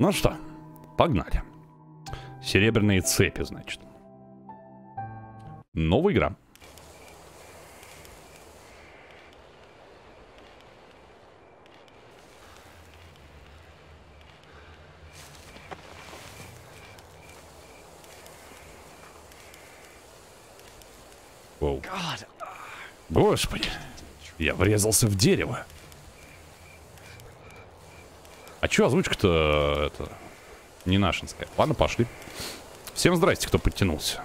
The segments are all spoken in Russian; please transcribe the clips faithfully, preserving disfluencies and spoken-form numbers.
Ну что, погнали. Серебряные цепи, значит. Новая игра. Воу. Господи, я врезался в дерево. А чё озвучка-то это не нашинская? Ладно, пошли. Всем здрасте, кто подтянулся.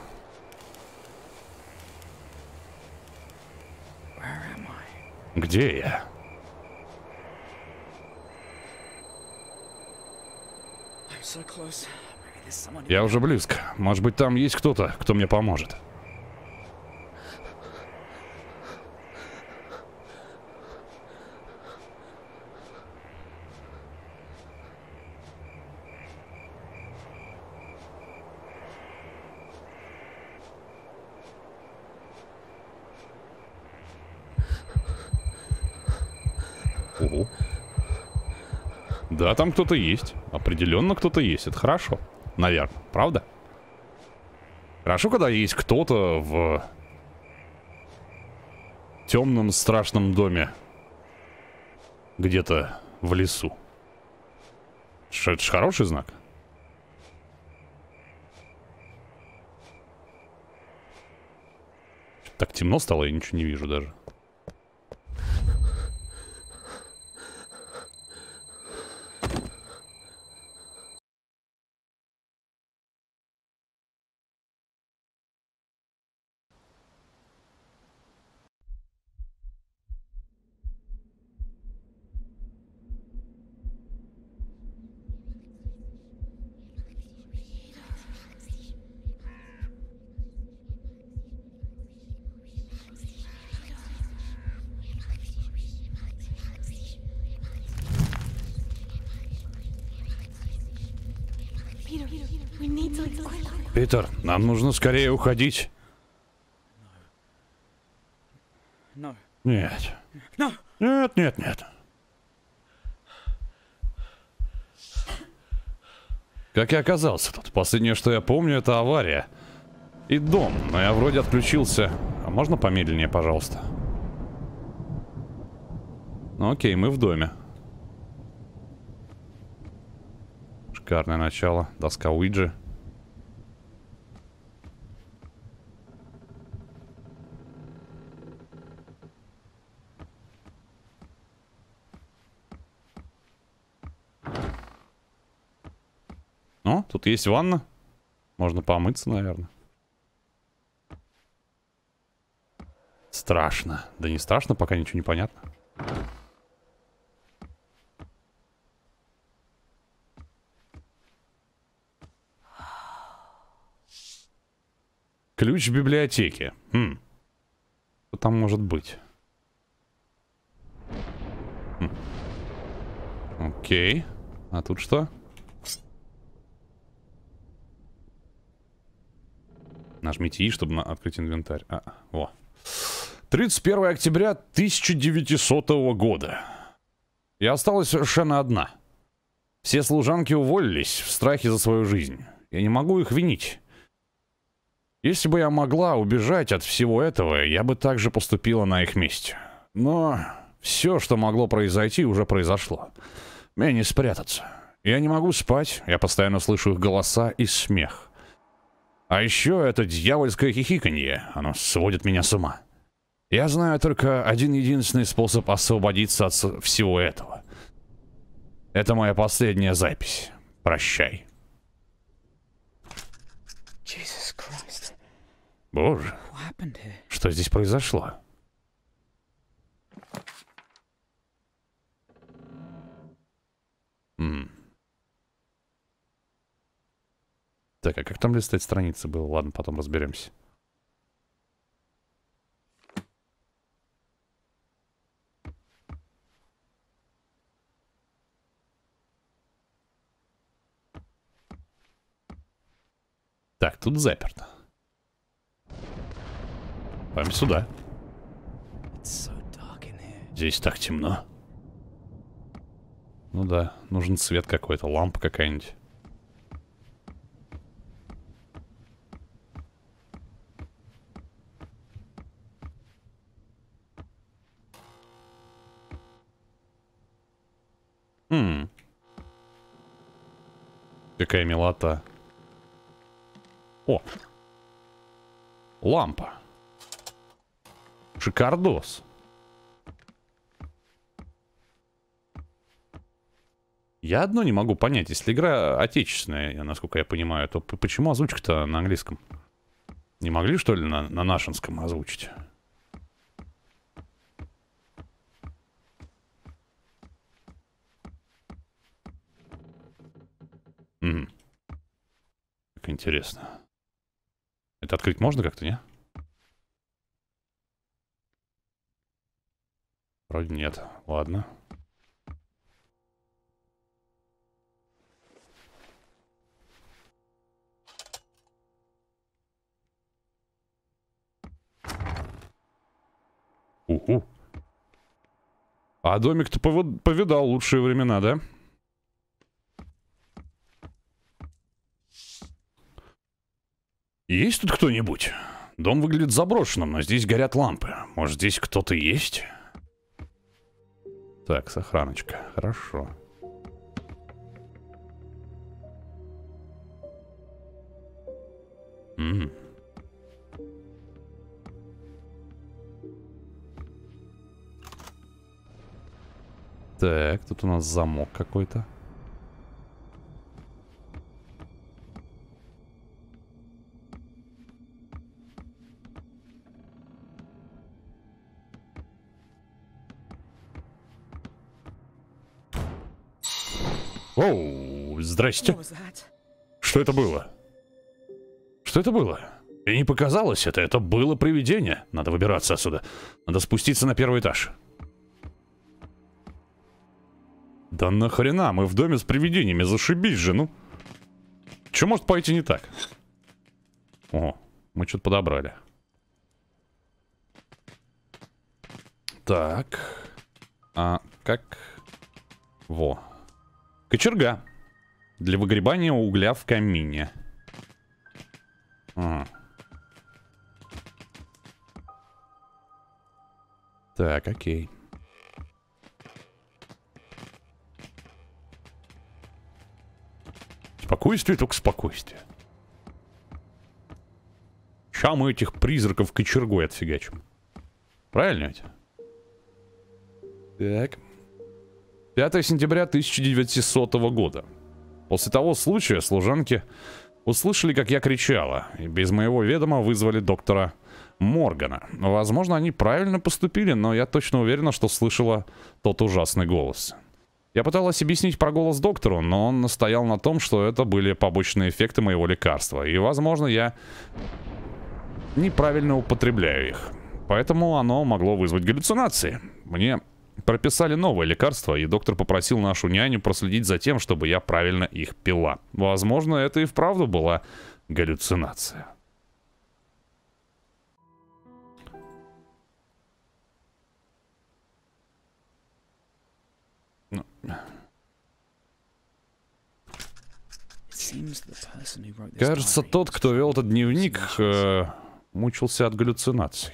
Где я? Я уже близко. Может быть, там есть кто-то, кто мне поможет. Ого. Да, там кто-то есть. Определенно кто-то есть. Это хорошо. Наверное. Правда? Хорошо, когда есть кто-то в темном страшном доме. Где-то в лесу. Ш- это ж хороший знак. Так темно стало, я ничего не вижу даже. Питер, нам нужно скорее уходить. Нет. Нет, нет, нет. Как я оказался тут? Последнее, что я помню, это авария. И дом, но я вроде отключился. А можно помедленнее, пожалуйста? Ну окей, мы в доме. Шикарное начало. Доска Уиджи. О, тут есть ванна. Можно помыться, наверное. Страшно. Да не страшно, пока ничего не понятно. Ключ в библиотеке. Хм. Что там может быть? Хм. Окей. А тут что? Нажмите И, чтобы открыть инвентарь. А, во. тридцать первое октября тысяча девятисотого года. Я осталась совершенно одна. Все служанки уволились в страхе за свою жизнь. Я не могу их винить. Если бы я могла убежать от всего этого, я бы также поступила на их месте. Но все, что могло произойти, уже произошло. Мне не спрятаться. Я не могу спать, я постоянно слышу их голоса и смех. А еще это дьявольское хихиканье, оно сводит меня с ума. Я знаю только один единственный способ освободиться от всего этого. Это моя последняя запись. Прощай. Боже, что здесь произошло? М. Так, а как там листать страницы было? Ладно, потом разберемся. Так, тут заперто. Пойдем сюда. Здесь так темно. Ну да, нужен свет какой-то, лампа какая-нибудь. Хм. Какая милота. О! Лампа. Шикардос. Я одно не могу понять. Если игра отечественная, насколько я понимаю, то почему озвучка-то на английском? Не могли, что ли, на, на нашинском озвучить? Угу. Как интересно. Это открыть можно как-то, не? Вроде нет. Ладно. Уху. А домик-то повидал лучшие времена, да? Есть тут кто-нибудь? Дом выглядит заброшенным, но здесь горят лампы. Может, здесь кто-то есть? Так, сохраночка. Хорошо. М-м. Так, тут у нас замок какой-то. Оу, здрасте. Что это было? Что это было? И не показалось это, это было привидение. Надо выбираться отсюда. Надо спуститься на первый этаж. Да нахрена, мы в доме с привидениями, зашибись же, ну. Че может пойти не так? О, мы что-то подобрали. Так. А как? Во. Кочерга. Для выгребания угля в камине. Ага. Так, окей. Спокойствие, только спокойствие. Ща мы этих призраков кочергой отфигачим. Правильно ведь? Так. пятое сентября тысяча девятисотого года. После того случая служанки услышали, как я кричала, и без моего ведома вызвали доктора Моргана. Возможно, они правильно поступили, но я точно уверена, что слышала тот ужасный голос. Я пыталась объяснить про голос доктору, но он настоял на том, что это были побочные эффекты моего лекарства, и, возможно, я неправильно употребляю их. Поэтому оно могло вызвать галлюцинации. Мне прописали новое лекарство, и доктор попросил нашу няню проследить за тем, чтобы я правильно их пила. Возможно, это и вправду была галлюцинация. Ну. Кажется, тот, кто вел этот дневник, э, мучился от галлюцинаций.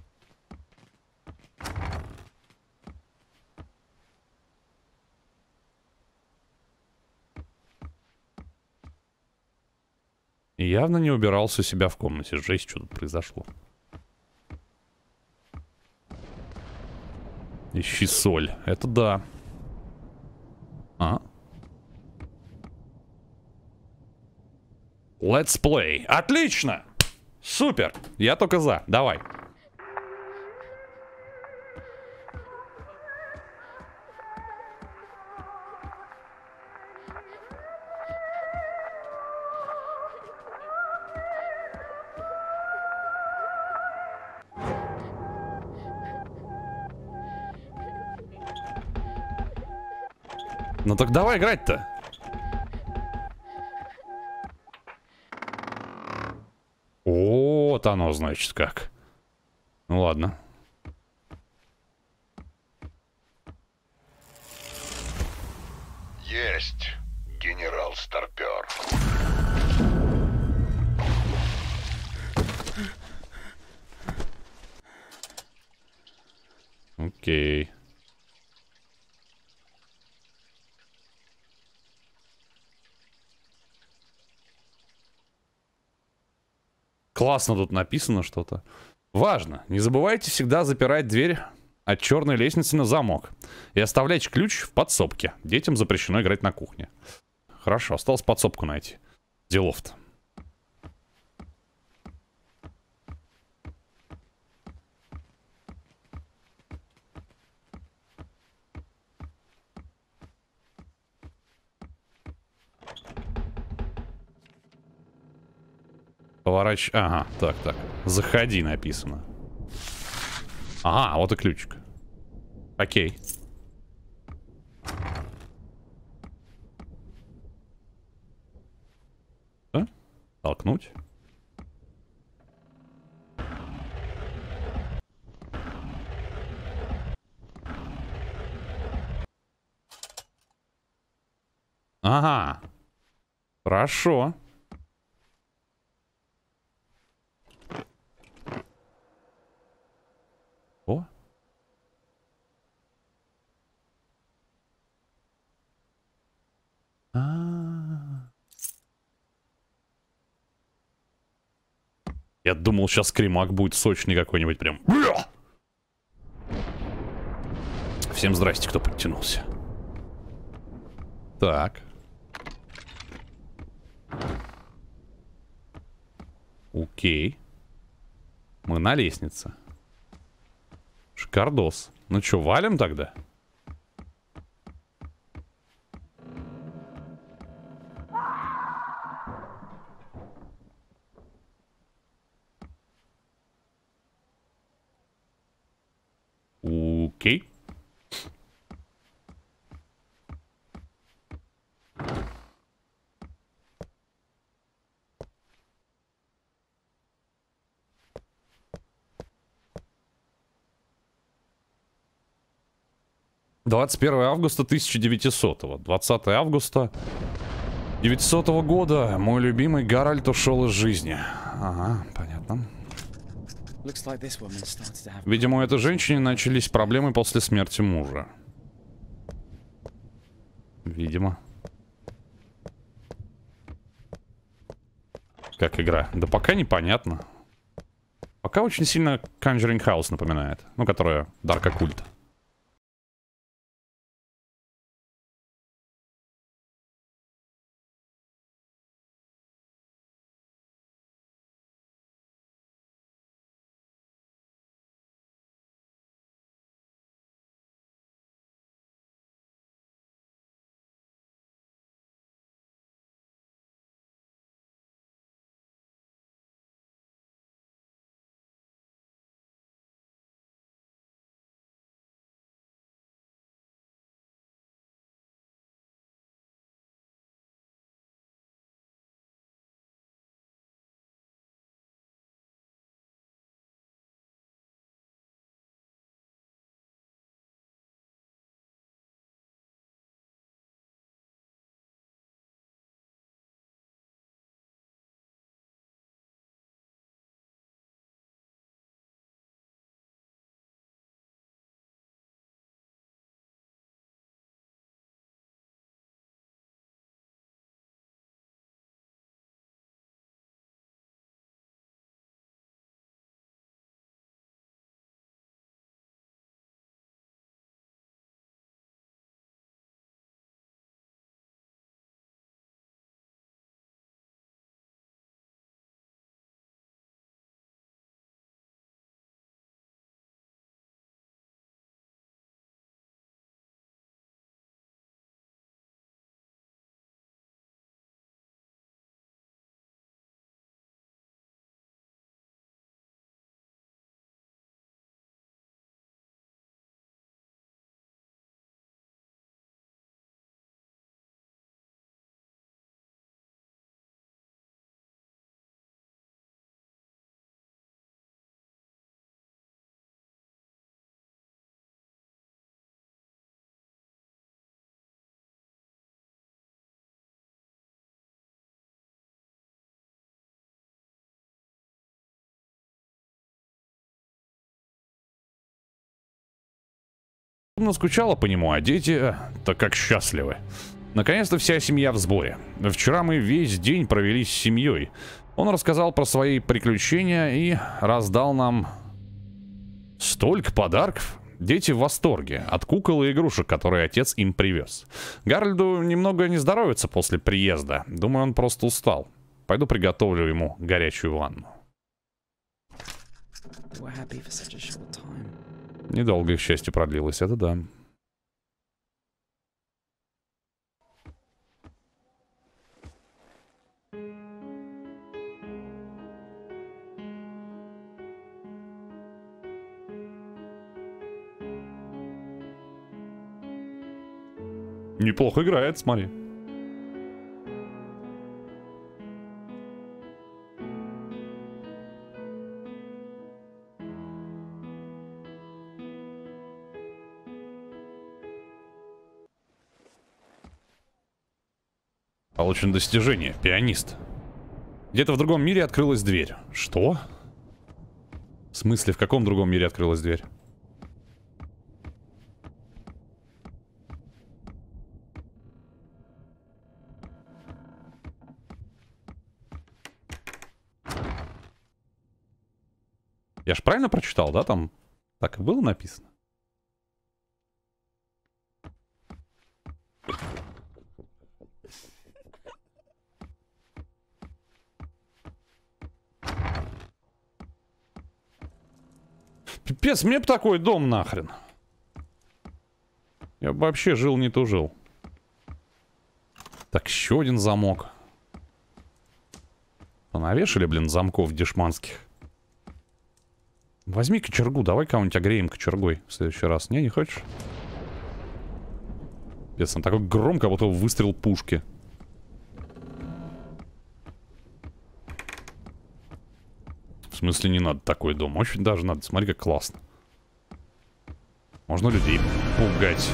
И явно не убирался у себя в комнате. Жесть, что тут произошло. Ищи соль. Это да. А? Let's play. Отлично! Супер! Я только за. Давай. Ну так давай играть-то. Вот оно, значит, как. Ну ладно. Есть, генерал Старпер. Окей. Классно тут написано что-то. Важно, не забывайте всегда запирать дверь от черной лестницы на замок. И оставлять ключ в подсобке. Детям запрещено играть на кухне. Хорошо, осталось подсобку найти. Делов-то. Поворачивай. Ага, так, так. Заходи написано. Ага, вот и ключик. Окей. Да? Толкнуть. Ага. Хорошо. О. А, -а, а. Я думал, сейчас скримак будет сочный какой-нибудь прям. Всем здрасте, кто подтянулся. Так. Окей. Мы на лестнице. Шикардос. Ну чё, валим тогда? Окей. двадцать первое августа тысяча девятисотого. двадцатое августа девятисотого года мой любимый Гарольд ушел из жизни. Ага, понятно. Видимо, у этой женщины начались проблемы после смерти мужа. Видимо. Как игра? Да пока непонятно. Пока очень сильно Conjuring House напоминает. Ну, которая Dark Occult. Скучала по нему, а дети так как счастливы. Наконец-то вся семья в сборе. Вчера мы весь день провели с семьей. Он рассказал про свои приключения и раздал нам столько подарков. Дети в восторге от кукол и игрушек, которые отец им привез. Гарольду немного не здоровится после приезда. Думаю, он просто устал. Пойду приготовлю ему горячую ванну. Недолго их счастье продлилось, это да. Неплохо играет, смотри. Получено достижение. Пианист. Где-то в другом мире открылась дверь. Что? В смысле, в каком другом мире открылась дверь? Я ж правильно прочитал, да? Там так и было написано. Пипец, мне бы такой дом нахрен. Я бы вообще жил, не тужил. Так, еще один замок. Понавешали, блин, замков дешманских. Возьми кочергу, давай кого-нибудь огреем кочергой в следующий раз. Не, не хочешь? Пипец, он такой громко, будто выстрел пушки. В смысле, не надо такой дом? Очень даже надо. Смотри, как классно. Можно людей пугать.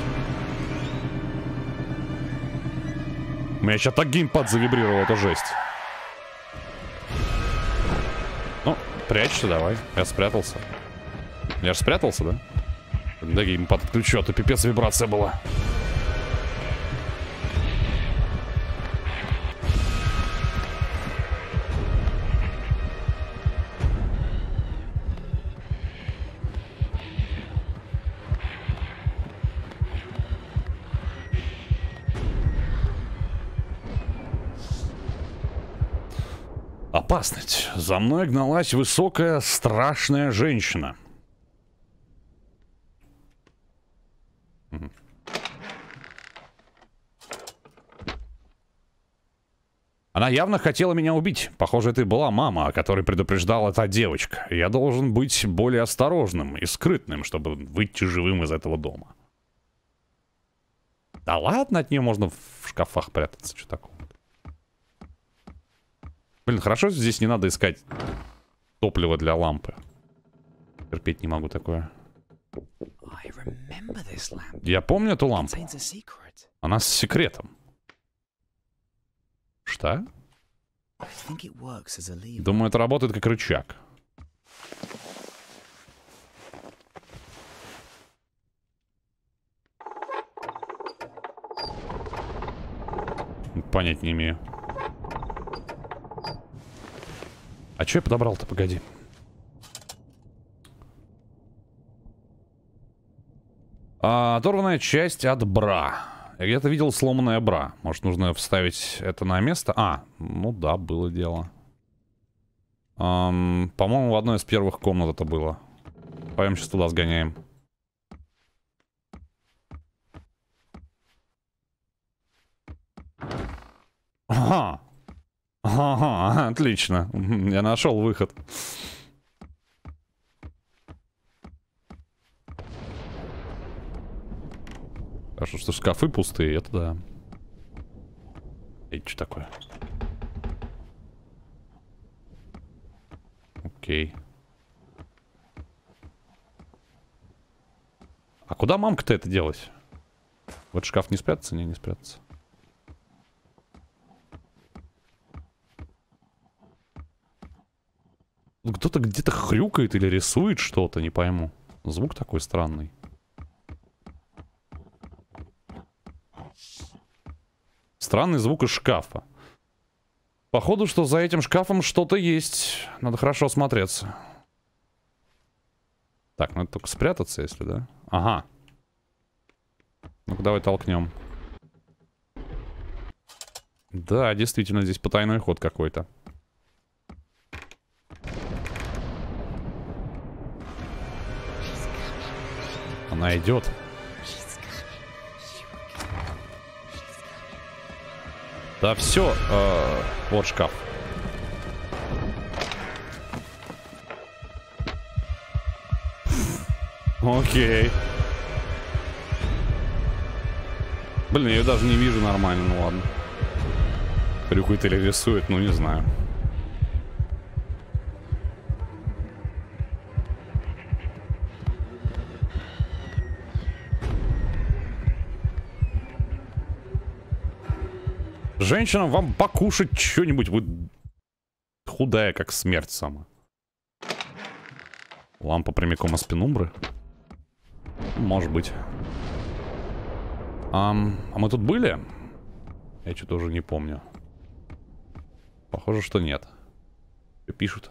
У меня сейчас так геймпад завибрировал, это жесть. Ну, прячься давай. Я спрятался. Я же спрятался, да? Когда геймпад отключу, а то пипец вибрация была. Опасность. За мной гналась высокая, страшная женщина. Угу. Она явно хотела меня убить. Похоже, это и была мама, о которой предупреждала та девочка. Я должен быть более осторожным и скрытным, чтобы выйти живым из этого дома. Да ладно, от нее можно в шкафах прятаться. Что такого? Блин, хорошо, здесь не надо искать топливо для лампы. Терпеть не могу такое. Я помню эту лампу. Она с секретом. Что? Думаю, это работает как рычаг. Понять не имею. А что я подобрал-то? Погоди. А, оторванная часть от бра. Я где-то видел сломанное бра. Может, нужно вставить это на место? А, ну да, было дело. Эм, по-моему, в одной из первых комнат это было. Пойдем сейчас туда сгоняем. Ага. Ага, отлично. Я нашел выход. Хорошо, что шкафы пустые, это да. Это что такое? Окей. А куда мамка-то это делась? В этот шкаф не спрятаться? Не, не спрятаться. Кто-то где-то хрюкает или рисует что-то, не пойму. Звук такой странный. Странный звук из шкафа. Походу, что за этим шкафом что-то есть. Надо хорошо осмотреться. Так, надо только спрятаться, если, да? Ага. Ну-ка, давай толкнем. Да, действительно, здесь потайной ход какой-то. Она идет. Да все, э, вот шкаф. Окей. Блин, я ее даже не вижу нормально, ну ладно. Рюкает или рисует, ну не знаю. Женщина, вам покушать что-нибудь. Вы худая, как смерть сама. Лампа прямиком из пенумбры. Может быть. А, а мы тут были? Я что-то уже не помню. Похоже, что нет. Что пишут?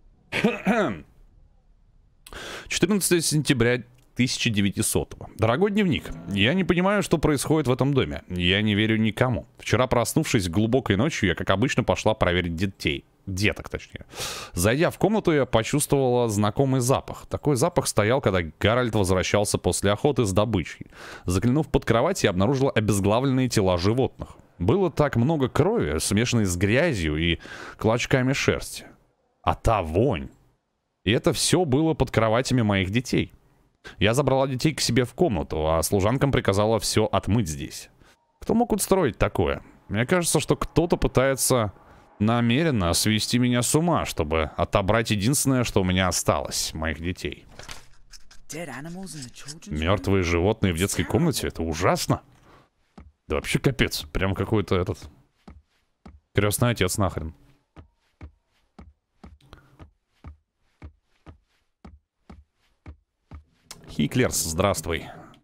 четырнадцатое сентября тысяча девятисотого. Дорогой дневник, я не понимаю, что происходит в этом доме. Я не верю никому. Вчера, проснувшись глубокой ночью, я, как обычно, пошла проверить детей. Деток, точнее. Зайдя в комнату, я почувствовала знакомый запах. Такой запах стоял, когда Гарольд возвращался после охоты с добычей. Заглянув под кровать, я обнаружила обезглавленные тела животных. Было так много крови, смешанной с грязью и клочками шерсти. А та вонь. И это все было под кроватями моих детей. Я забрала детей к себе в комнату, а служанкам приказала все отмыть здесь. Кто мог устроить такое? Мне кажется, что кто-то пытается намеренно свести меня с ума, чтобы отобрать единственное, что у меня осталось, моих детей. Мертвые животные в детской комнате? Это ужасно. Да вообще капец. Прям какой-то этот... Крестный отец нахрен. Хиклерс, здравствуй.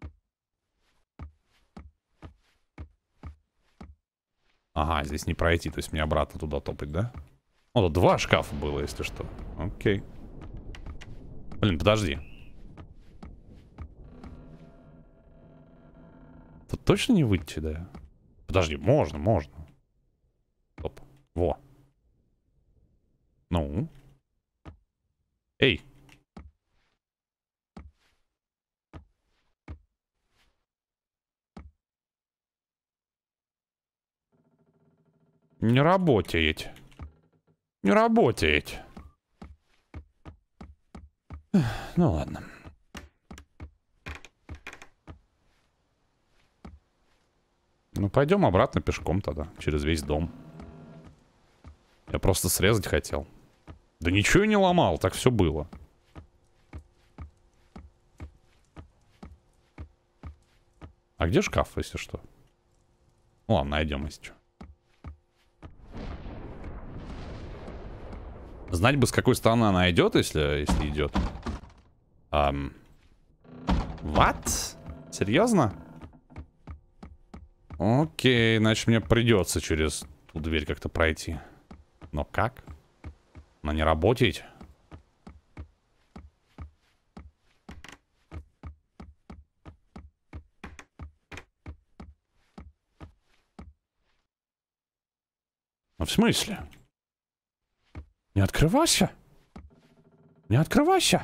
Ага, здесь не пройти, то есть мне обратно туда топать, да? О, тут два шкафа было, если что. Окей. Блин, подожди. Тут точно не выйти, да? Подожди, можно, можно. Стоп. Во. Ну. Эй. Не работает. Не работает. Ну ладно. Ну пойдем обратно пешком тогда. Через весь дом. Я просто срезать хотел. Да ничего я не ломал, так все было. А где шкаф, если что? Ну ладно, найдем, если что. Знать бы, с какой стороны она идет, если, если идет. Um, what? Серьезно? Окей, значит мне придется через ту дверь как-то пройти. Но как? Она не работает? Ну в смысле? Не открывайся! Не открывайся!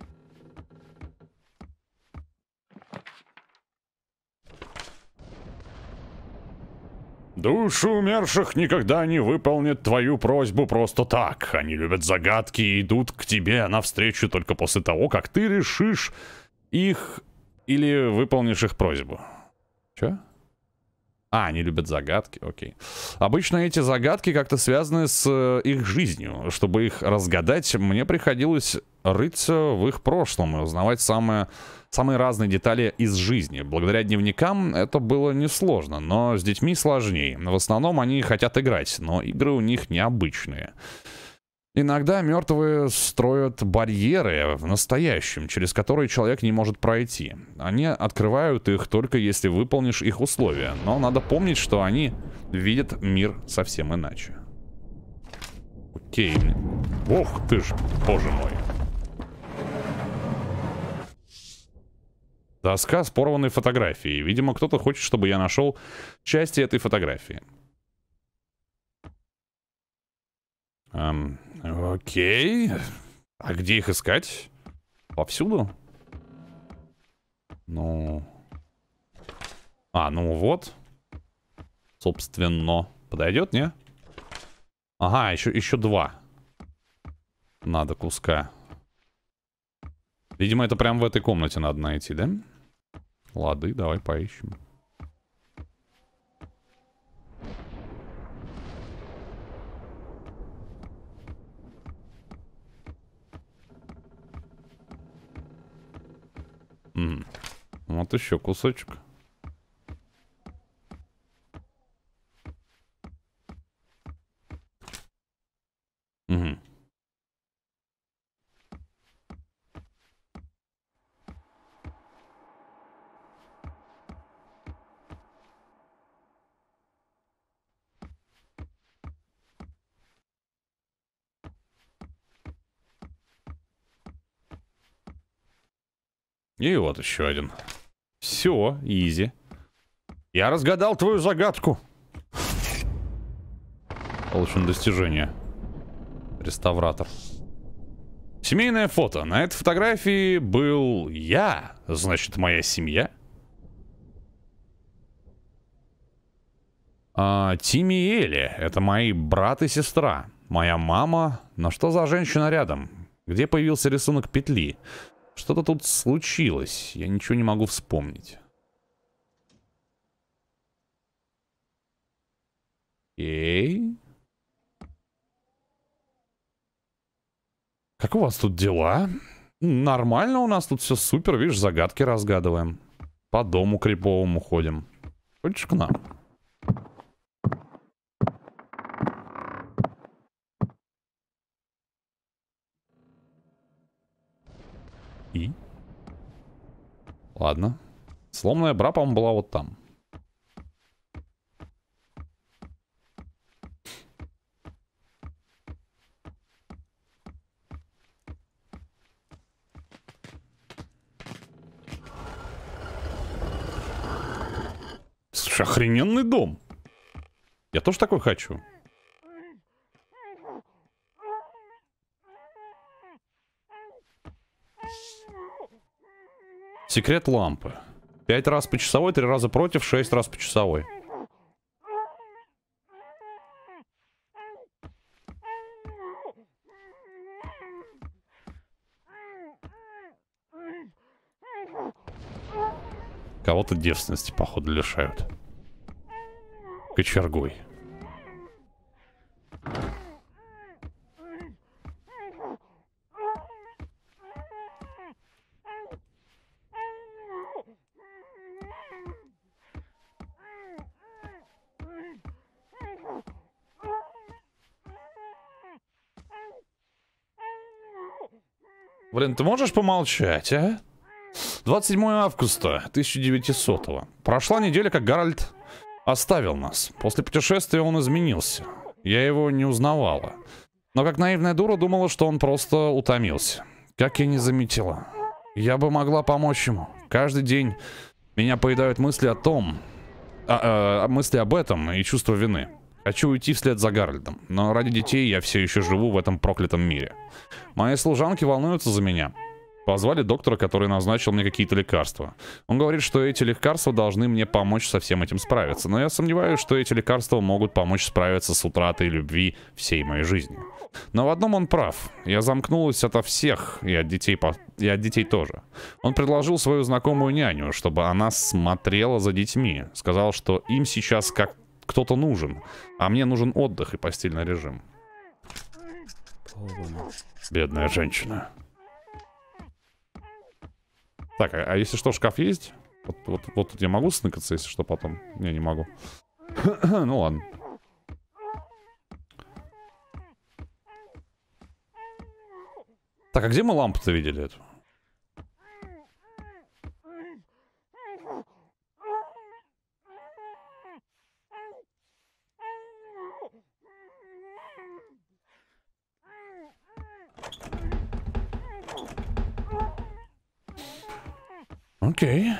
Души умерших никогда не выполнят твою просьбу просто так. Они любят загадки и идут к тебе навстречу только после того, как ты решишь их или выполнишь их просьбу. Чё? А, они любят загадки, окей. Обычно эти загадки как-то связаны с э, их жизнью. Чтобы их разгадать, мне приходилось рыться в их прошлом и узнавать самые, самые разные детали из жизни. Благодаря дневникам это было несложно, но с детьми сложнее. В основном они хотят играть, но игры у них необычные. Иногда мертвые строят барьеры в настоящем, через которые человек не может пройти. Они открывают их только если выполнишь их условия. Но надо помнить, что они видят мир совсем иначе. Окей. Ох ты ж, боже мой. Доска с порванной фотографией. Видимо, кто-то хочет, чтобы я нашел части этой фотографии. Эм, окей. А где их искать? Повсюду? Ну... А, ну вот. Собственно. Подойдет, не? Ага, еще, еще два. Надо куска. Видимо, это прям в этой комнате надо найти, да? Лады, давай поищем. М-м. Вот еще кусочек. Угу. И вот еще один. Все, изи. Я разгадал твою загадку. Получено достижение. Реставратор. Семейное фото. На этой фотографии был я. Значит, моя семья. А, Тимми и Элли. Это мои брат и сестра. Моя мама. Но что за женщина рядом? Где появился рисунок петли? Что-то тут случилось. Я ничего не могу вспомнить. Окей. Как у вас тут дела? Нормально у нас тут все супер. Видишь, загадки разгадываем. По дому криповому ходим. Хочешь к нам? И? Ладно. Сломанная бра, по-моему, была вот там. Слушай, охрененный дом. Я тоже такой хочу. Секрет лампы. Пять раз по часовой, три раза против, шесть раз по часовой. Кого-то девственности, походу, лишают. Кочергой. Блин, ты можешь помолчать, а? двадцать седьмого августа тысяча девятисотого. Прошла неделя, как Гарольд оставил нас. После путешествия он изменился. Я его не узнавала. Но как наивная дура думала, что он просто утомился. Как я не заметила. Я бы могла помочь ему. Каждый день меня поедают мысли о том... А, а, мысли об этом и чувство вины. Хочу уйти вслед за Гарольдом, но ради детей я все еще живу в этом проклятом мире. Мои служанки волнуются за меня. Позвали доктора, который назначил мне какие-то лекарства. Он говорит, что эти лекарства должны мне помочь со всем этим справиться. Но я сомневаюсь, что эти лекарства могут помочь справиться с утратой любви всей моей жизни. Но в одном он прав. Я замкнулась ото всех, и от детей, по... и от детей тоже. Он предложил свою знакомую няню, чтобы она смотрела за детьми. Сказал, что им сейчас как кто-то нужен, а мне нужен отдых и постельный режим. Бедная женщина. Так, а, а если что, шкаф есть? Вот, вот, вот тут я могу сныкаться, если что, потом? Не, не могу. Ну ладно. Так, а где мы лампу-то видели эту? Окей.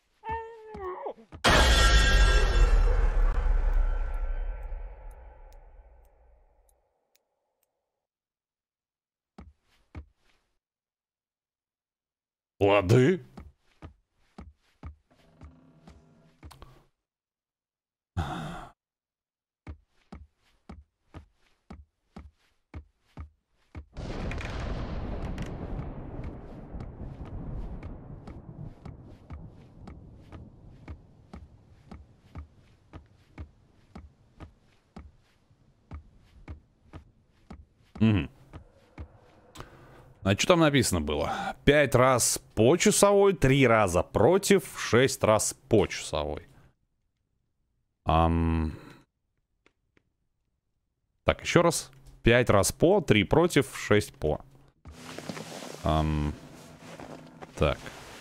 Лады. Угу. А что там написано было? Пять раз по часовой, три раза против, шесть раз по часовой. Ам... Так, еще раз. Пять раз по, три против, шесть по. Ам... Так.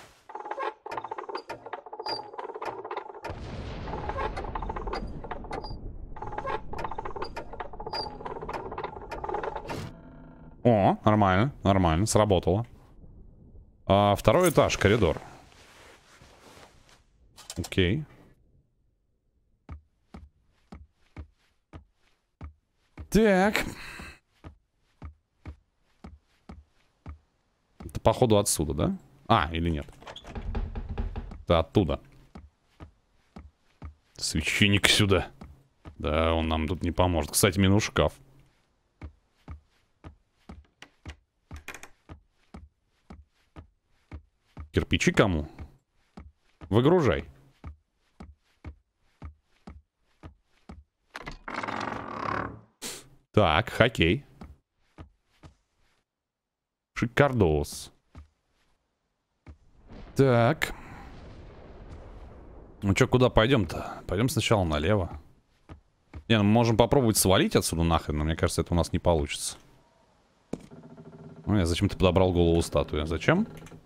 О, нормально, нормально, сработало. А, второй этаж, коридор. Окей. Так. Это походу отсюда, да? А, или нет? Это оттуда. Священник сюда. Да, он нам тут не поможет. Кстати, минус шкаф. Кирпичи кому? Выгружай. Так, хоккей. Шикардос. Так. Ну что, куда пойдем-то? Пойдем сначала налево. Не, ну мы можем попробовать свалить отсюда нахрен, но мне кажется, это у нас не получится. Ну, я зачем ты подобрал голову статуи? Зачем?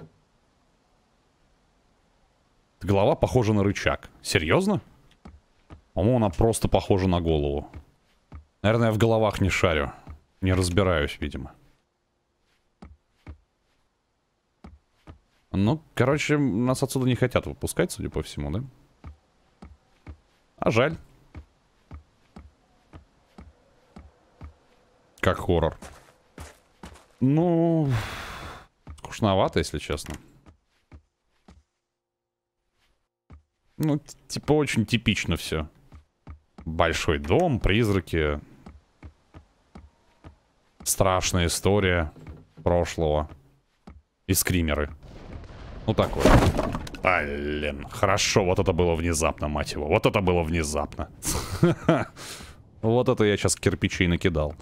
Голова похожа на рычаг. Серьезно? По-моему, она просто похожа на голову. Наверное, я в головах не шарю. Не разбираюсь, видимо. Ну, короче, нас отсюда не хотят выпускать, судя по всему, да? А жаль. Как хоррор. Ну, скучновато, если честно. Ну, типа, очень типично все. Большой дом, призраки. Страшная история прошлого. И скримеры. Ну, такое. Блин, хорошо, вот это было внезапно, мать его. Вот это было внезапно. Вот это я сейчас кирпичей накидал.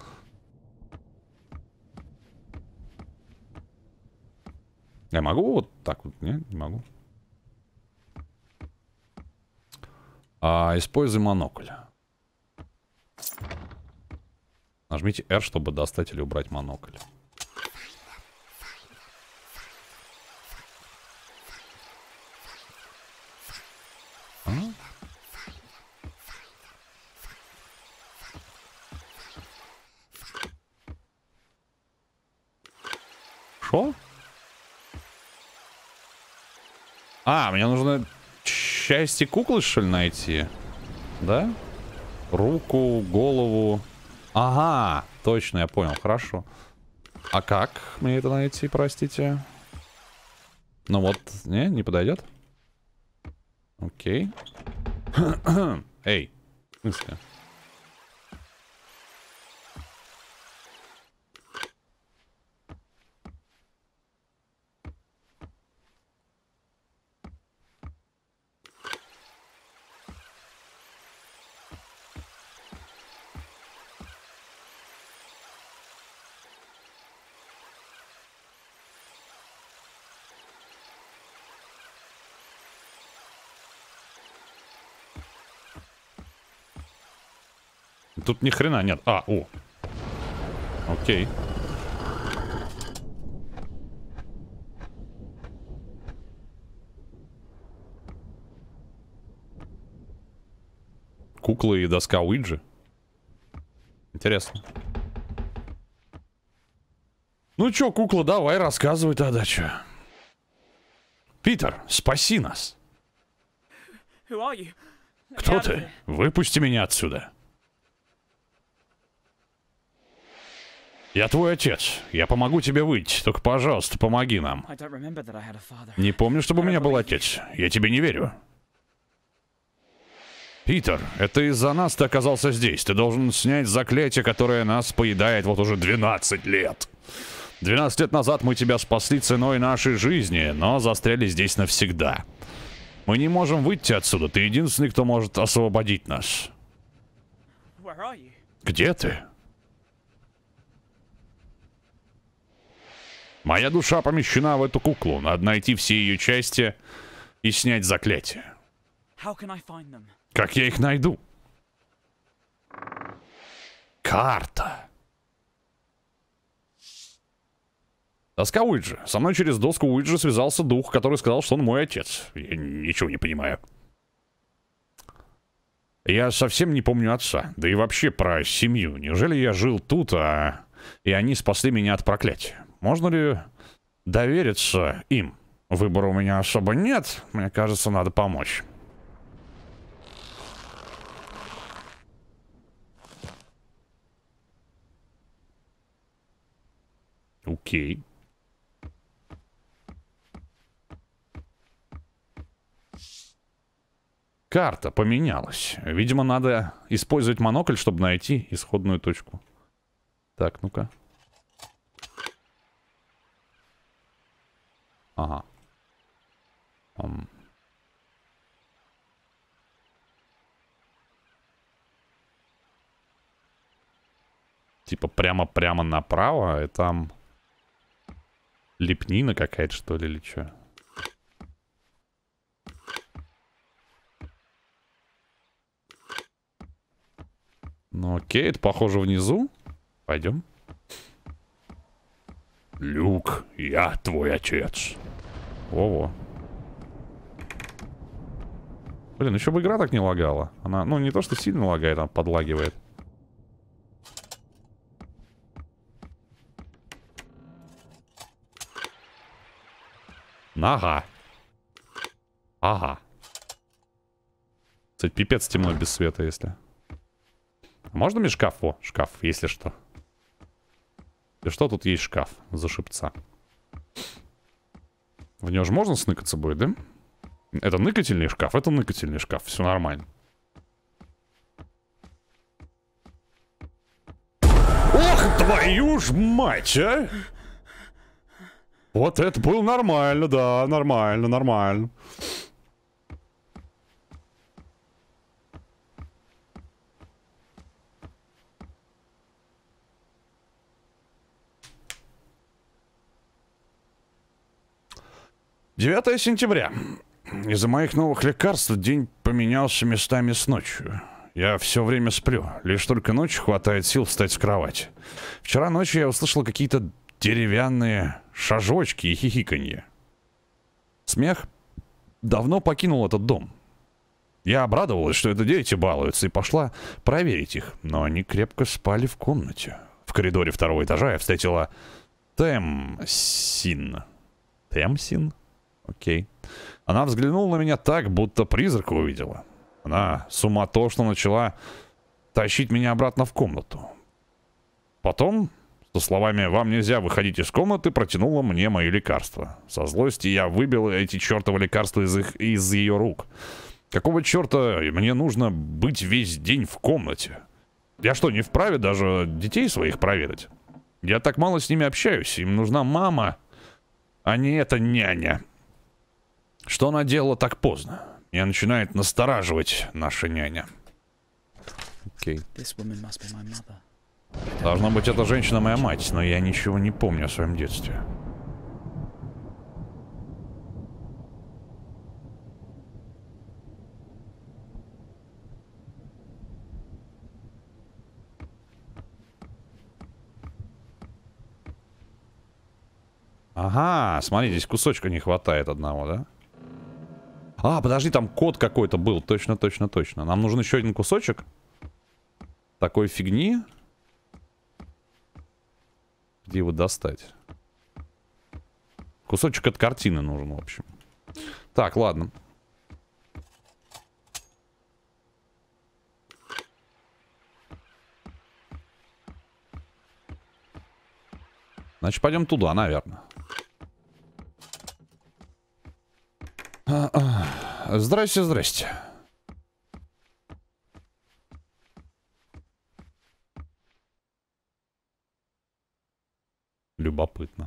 Я могу вот так вот? Нет, не могу. А, используй монокль. Нажмите R, чтобы достать или убрать монокль. А? Шо? А, мне нужно части куклы, что ли, найти? Да? Руку, голову. Ага, точно, я понял, хорошо. А как мне это найти, простите? Ну вот, не, не подойдет? Окей. Эй, в смысле? Тут ни хрена нет. А, о. Окей. кукла и доска Уиджи. Интересно. Ну чё, кукла, давай, рассказывай тогда, чё. Питер, спаси нас. Кто ты? Выпусти меня отсюда. Я твой отец. Я помогу тебе выйти. Только, пожалуйста, помоги нам. Не помню, чтобы у меня был отец. Я тебе не верю. Питер, это из-за нас ты оказался здесь. Ты должен снять заклятие, которое нас поедает вот уже двенадцать лет. двенадцать лет назад мы тебя спасли ценой нашей жизни, но застряли здесь навсегда. Мы не можем выйти отсюда. Ты единственный, кто может освободить нас. Где ты? Моя душа помещена в эту куклу. Надо найти все ее части и снять заклятие. Как я их найду? Карта. Доска Уиджи. Со мной через доску Уиджи связался дух, который сказал, что он мой отец. Я ничего не понимаю. Я совсем не помню отца. Да и вообще про семью. Неужели я жил тут, а... и они спасли меня от проклятия? Можно ли довериться им? Выбора у меня особо нет. Мне кажется, надо помочь. Окей. Карта поменялась. Видимо, надо использовать монокль, чтобы найти исходную точку. Так, ну-ка. Ага. Um. Типа прямо-прямо направо, и там лепнина какая-то, что ли, или что? Ну окей, это похоже внизу. Пойдем. Люк, я твой отец. Во-во. Блин, еще бы игра так не лагала. Она, ну, не то, что сильно лагает, она подлагивает. Ага. Ага. Кстати, пипец темно без света, если... Можно мне шкаф? О, шкаф, если что. И что тут есть шкаф за шипца? В него же можно сныкаться будет, да? Это ныкательный шкаф, это ныкательный шкаф. Все нормально. Ох, твою ж мать, а! Вот это было нормально, да, нормально, нормально. девятое сентября. Из-за моих новых лекарств день поменялся местами с ночью. Я все время сплю. Лишь только ночью хватает сил встать с кровати. Вчера ночью я услышал какие-то деревянные шажочки и хихиканье. Смех давно покинул этот дом. Я обрадовалась, что это дети балуются, и пошла проверить их. Но они крепко спали в комнате. В коридоре второго этажа я встретила Темсин. Темсин? Окей. Она взглянула на меня так, будто призрака увидела. Она суматошно начала тащить меня обратно в комнату. Потом, со словами «Вам нельзя выходить из комнаты», протянула мне мои лекарства. Со злости я выбил эти чертовы лекарства из, их, из ее рук. Какого черта мне нужно быть весь день в комнате? Я что, не вправе даже детей своих проведать? Я так мало с ними общаюсь. Им нужна мама, а не эта няня. Что она делала так поздно? Меня начинает настораживать наша няня. Окей. Должно быть, эта женщина моя мать, но я ничего не помню о своем детстве. Ага, смотри, здесь кусочка не хватает одного, да? А, подожди, там код какой-то был. Точно, точно, точно. Нам нужен еще один кусочек такой фигни. Где его достать? Кусочек от картины нужен, в общем. Так, ладно. Значит, пойдем туда, наверное. А -а. Здрасте, здрасте. Любопытно.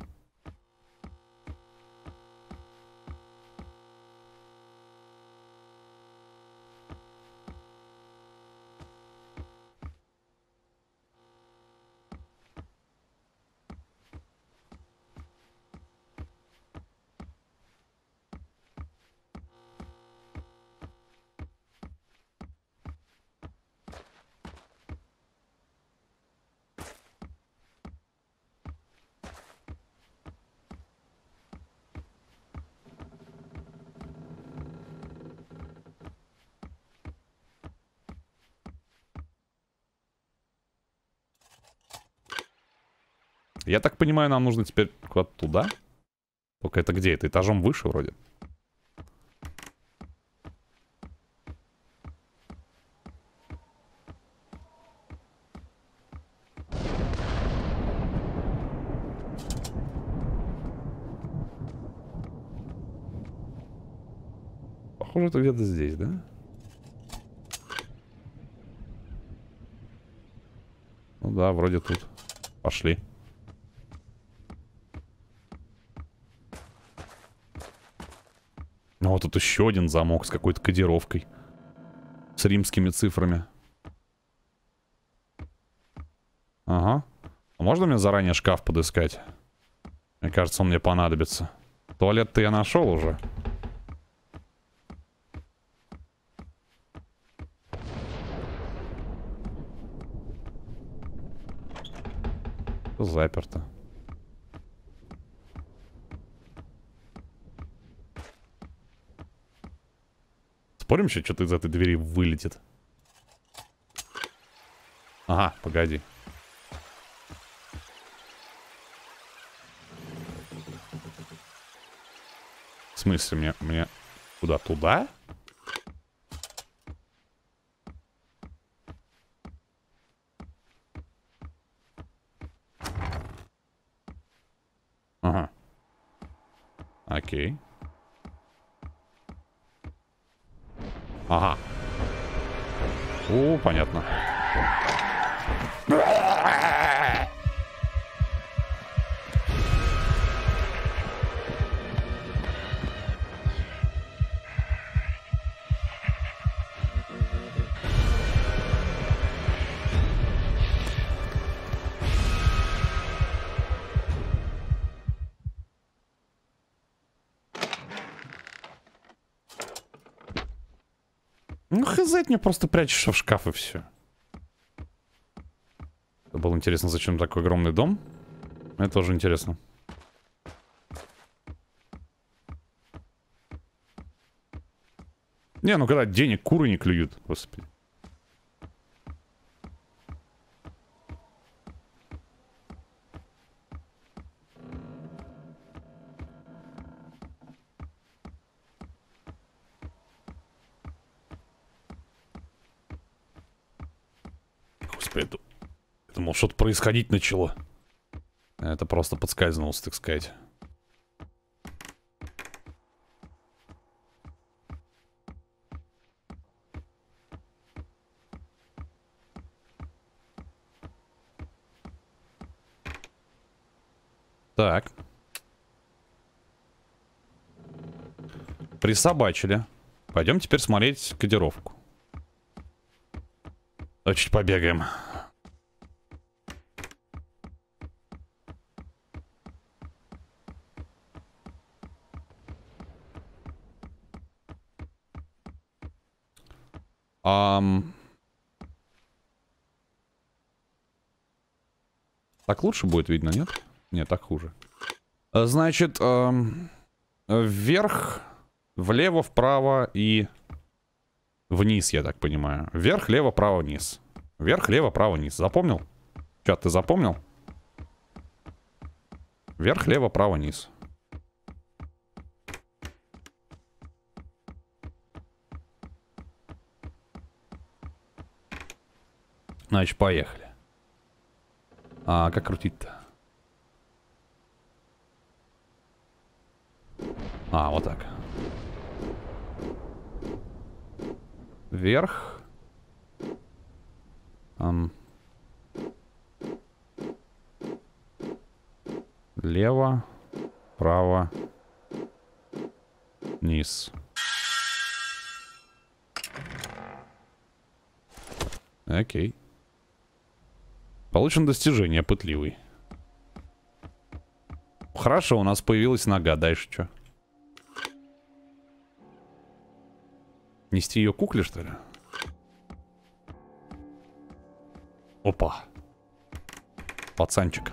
Я так понимаю, нам нужно теперь куда-то туда. Только это где? Это этажом выше вроде. Похоже, это где-то здесь, да? Ну да, вроде тут. Пошли. Ну, вот тут еще один замок с какой-то кодировкой. С римскими цифрами. Ага. А можно мне заранее шкаф подыскать? Мне кажется, он мне понадобится. Туалет-то я нашел уже. Заперто. Спорим, еще что-то из этой двери вылетит. Ага, погоди. В смысле, мне... мне... Куда? Туда? Ага. Окей. Ага. О, понятно. Ну, хз, мне просто прячешься в шкаф и все. Это было интересно, зачем такой огромный дом. Это тоже интересно. Не, ну когда денег куры не клюют, господи. Это, это мол, что-то происходить начало. Это просто подскользнулся, так сказать. Так. Присобачили. Пойдем теперь смотреть кодировку. А чуть побегаем. Um... Так лучше будет видно, нет? Нет, так хуже. Значит, эм... вверх Влево, вправо и вниз, я так понимаю. Вверх, лево, право, вниз. Вверх, лево, право, вниз. Запомнил? Чат, ты запомнил? Вверх, лево, право, вниз. Значит, поехали. А как крутить-то? А, вот так. Вверх. Um. Лево, право, вниз. Окей. Получено достижение, пытливый. Хорошо, у нас появилась нога. Дальше что? Нести ее кукле, что ли? Опа. Пацанчик.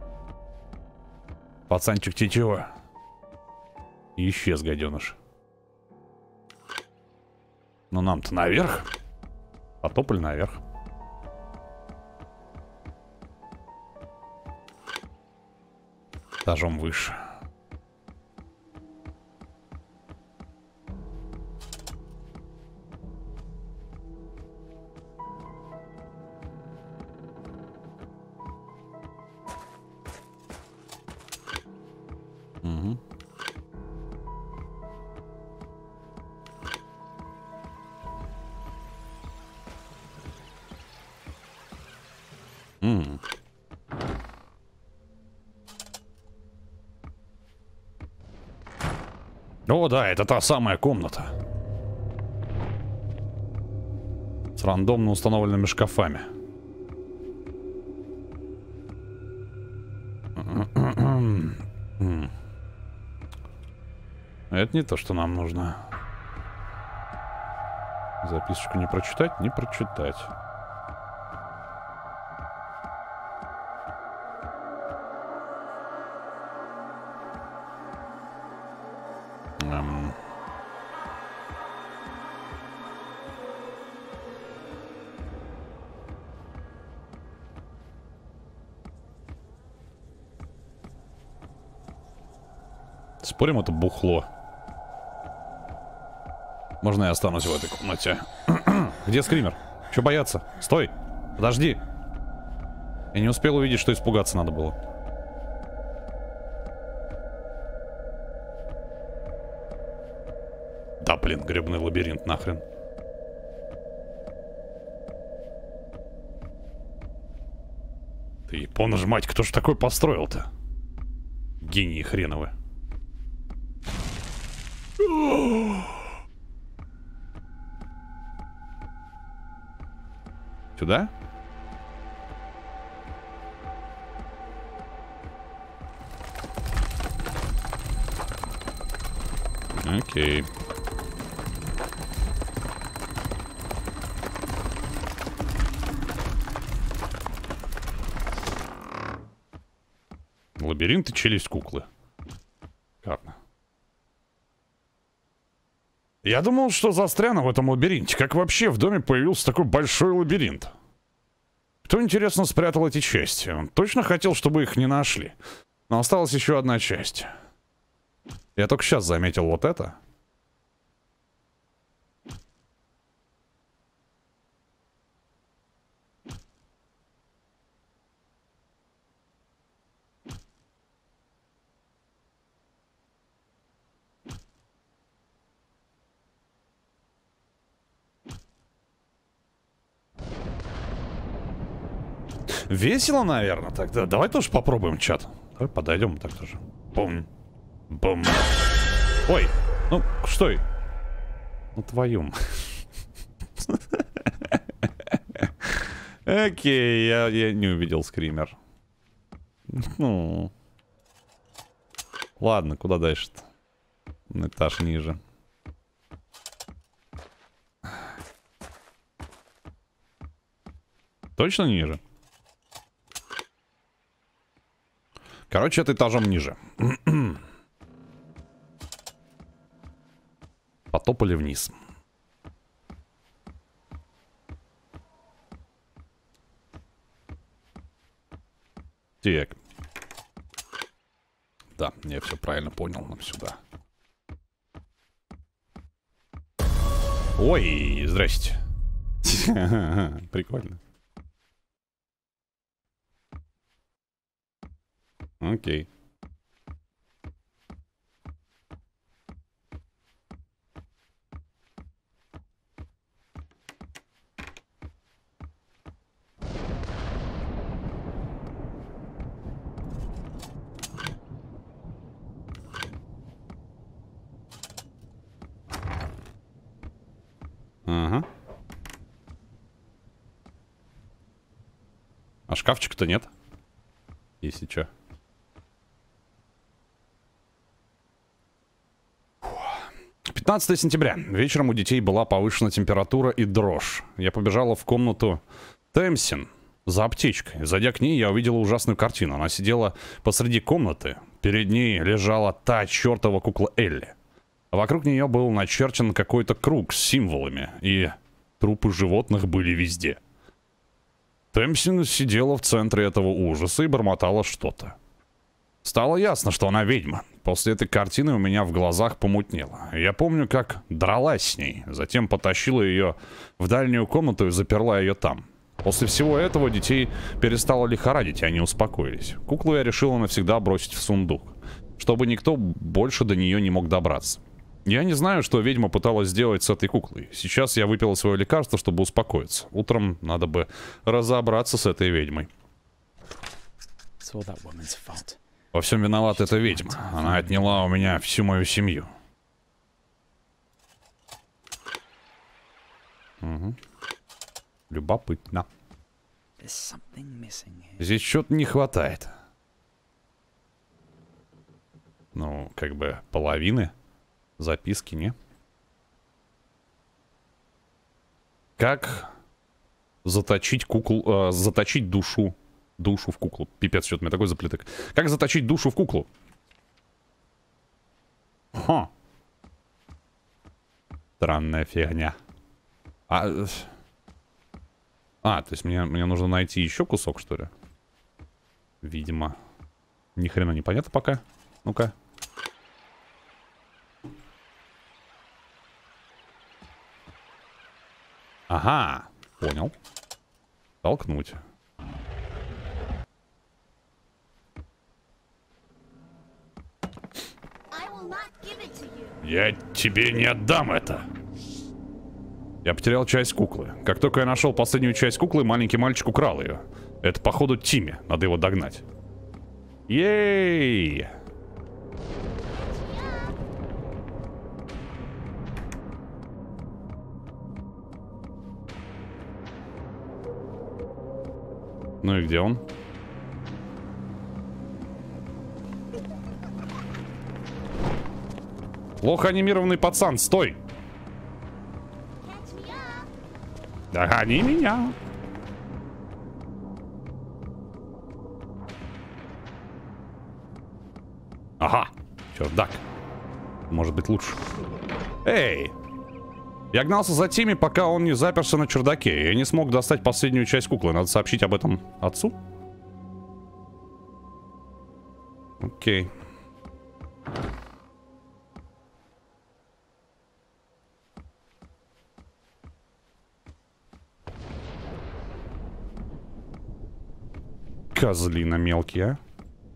Пацанчик, тебе чего? Исчез, гаденыш. Ну нам-то наверх. Потопали наверх. Этажом выше. Угу. М. О, да, это та самая комната. С рандомно установленными шкафами. Это не то, что нам нужно. Записочку не прочитать, не прочитать. Эм. Спорим, это бухло. Можно я останусь в этой комнате? Где скример? Чё бояться? Стой! Подожди! Я не успел увидеть, что испугаться надо было. Да, блин, гребаный лабиринт, нахрен. Ты япона ж, мать, кто ж такой построил-то? Гении хреновы. Сюда? Окей. Лабиринт и челюсть куклы. Шикарно. Я думал, что застряну в этом лабиринте. Как вообще в доме появился такой большой лабиринт? Кто, интересно, спрятал эти части? Он точно хотел, чтобы их не нашли. Но осталась еще одна часть. Я только сейчас заметил вот это. Весело, наверное, тогда. Давай тоже попробуем, чат. Давай подойдем так тоже. Бум. Бум. Ой, ну, стой. Ну, твою. Окей, я, я не увидел скример. Ну. Ладно, куда дальше-то? На этаж ниже. Точно ниже? Короче, это этажом ниже. потопали вниз. Так. Да, я все правильно понял. Нам сюда. Ой, здрасте. Прикольно. Окей. Ага. А шкафчика-то нет. Если чё. пятнадцатое сентября. Вечером у детей была повышена температура и дрожь. Я побежала в комнату Тэмсин за аптечкой. Зайдя к ней, я увидела ужасную картину. Она сидела посреди комнаты. Перед ней лежала та чертова кукла Элли. Вокруг нее был начерчен какой-то круг с символами, и трупы животных были везде. Тэмсин сидела в центре этого ужаса и бормотала что-то. Стало ясно, что она ведьма. После этой картины у меня в глазах помутнело. Я помню, как дралась с ней, затем потащила ее в дальнюю комнату и заперла ее там. После всего этого детей перестало лихорадить, и они успокоились. Куклу я решила навсегда бросить в сундук, чтобы никто больше до нее не мог добраться. Я не знаю, что ведьма пыталась сделать с этой куклой. Сейчас я выпила свое лекарство, чтобы успокоиться. Утром надо бы разобраться с этой ведьмой. Во всем виновата эта ведьма. Она отняла у меня всю мою семью. Угу. Любопытно. Здесь что-то не хватает. Ну, как бы половины. Записки, не? Как заточить куклу, э, заточить душу, душу в куклу. Пипец, что-то у меня такой заплеток. Как заточить душу в куклу? Ха. Странная фигня. А, а то есть мне, мне нужно найти еще кусок, что ли? Видимо. Ни хрена не понятно пока. Ну-ка. Ага, понял. Толкнуть. Я тебе не отдам это. Я потерял часть куклы. Как только я нашел последнюю часть куклы, маленький мальчик украл ее. Это, походу, Тимми. Надо его догнать. Ей! Ну и где он? Плохо анимированный пацан, стой! Догони меня! Ага, чердак. Может быть лучше. Эй! Я гнался за Тимми, пока он не заперся на чердаке. Я не смог достать последнюю часть куклы. Надо сообщить об этом отцу. Окей. Козлина мелкие, а?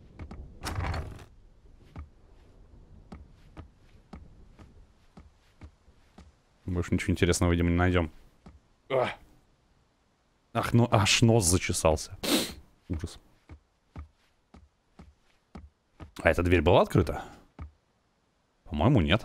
Больше ничего интересного, видимо, не найдем. Ах, ну аж нос зачесался. Ужас. А эта дверь была открыта? По-моему, нет.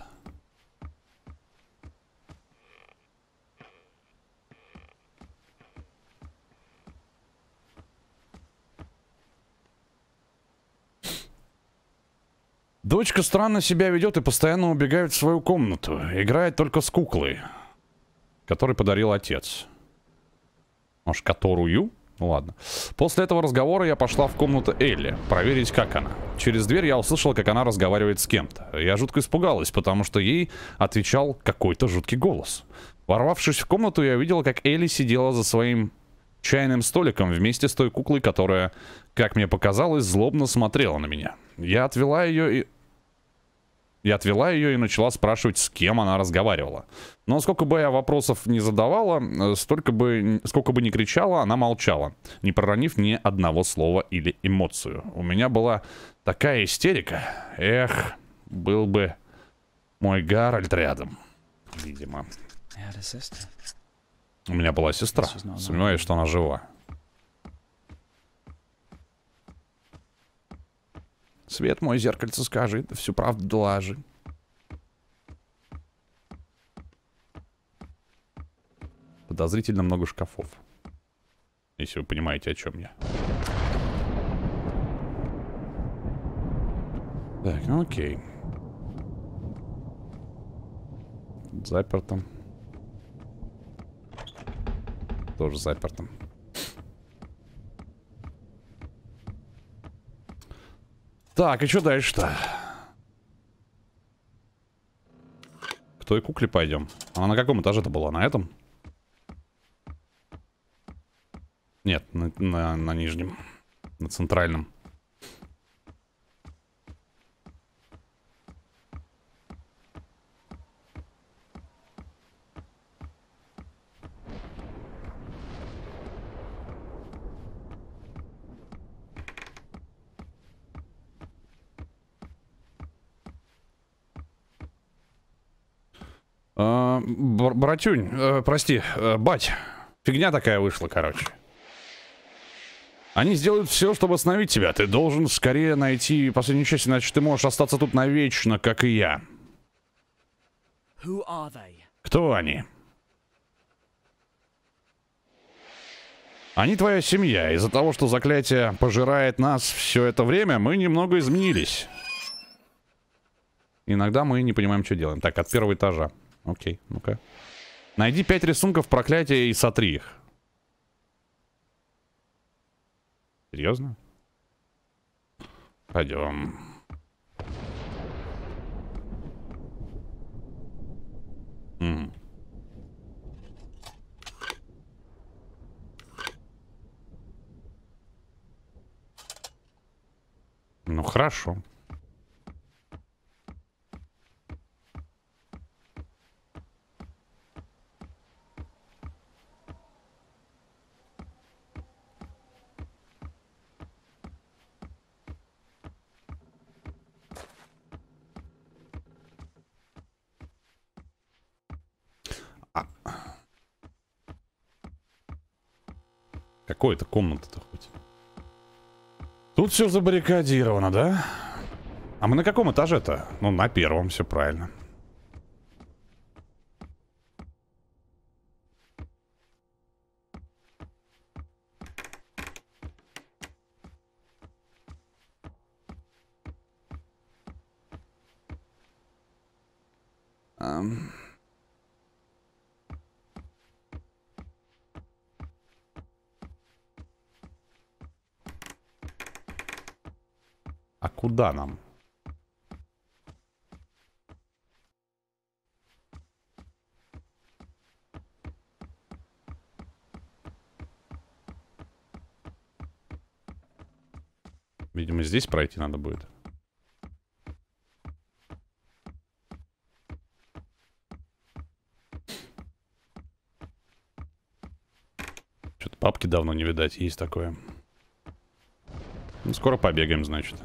Дочка странно себя ведет и постоянно убегает в свою комнату. Играет только с куклой, которую подарил отец. Может, которую? Ну ладно. После этого разговора я пошла в комнату Элли, проверить, как она. Через дверь я услышала, как она разговаривает с кем-то. Я жутко испугалась, потому что ей отвечал какой-то жуткий голос. Ворвавшись в комнату, я увидела, как Элли сидела за своим чайным столиком вместе с той куклой, которая, как мне показалось, злобно смотрела на меня. Я отвела ее и... Я отвела ее и начала спрашивать, с кем она разговаривала. Но сколько бы я вопросов не задавала, столько бы, сколько бы ни кричала, она молчала, не проронив ни одного слова или эмоцию. У меня была такая истерика. Эх, был бы мой Гарольд рядом. Видимо. У меня была сестра. Сомневаюсь, что она жива. Свет мой, зеркальце, скажи, всю правду доложи. Подозрительно много шкафов. Если вы понимаете, о чем я. Так, ну окей. Заперто. Тоже заперто. Так, и что дальше-то? К той кукле пойдем. Она на каком этаже-то была? На этом? Нет, на, на, на нижнем. На центральном. А, бр братюнь, э, прости, э, бать, фигня такая вышла, короче. Они сделают все, чтобы остановить тебя. Ты должен скорее найти последнюю часть, иначе ты можешь остаться тут навечно, как и я. Кто они? Они твоя семья. Из-за того, что заклятие пожирает нас все это время, мы немного изменились. Иногда мы не понимаем, что делаем. Так, от первого этажа. Окей, ну-ка. Найди пять рисунков проклятия и сотри их. Серьезно? Пойдем. М. Ну хорошо. Какой это комната-то хоть? Тут все забаррикадировано, да? А мы на каком этаже-то? Ну, на первом, все правильно. Um... А куда нам? Видимо, здесь пройти надо будет. Что-то папки давно не видать, есть такое. Ну, скоро побегаем, значит.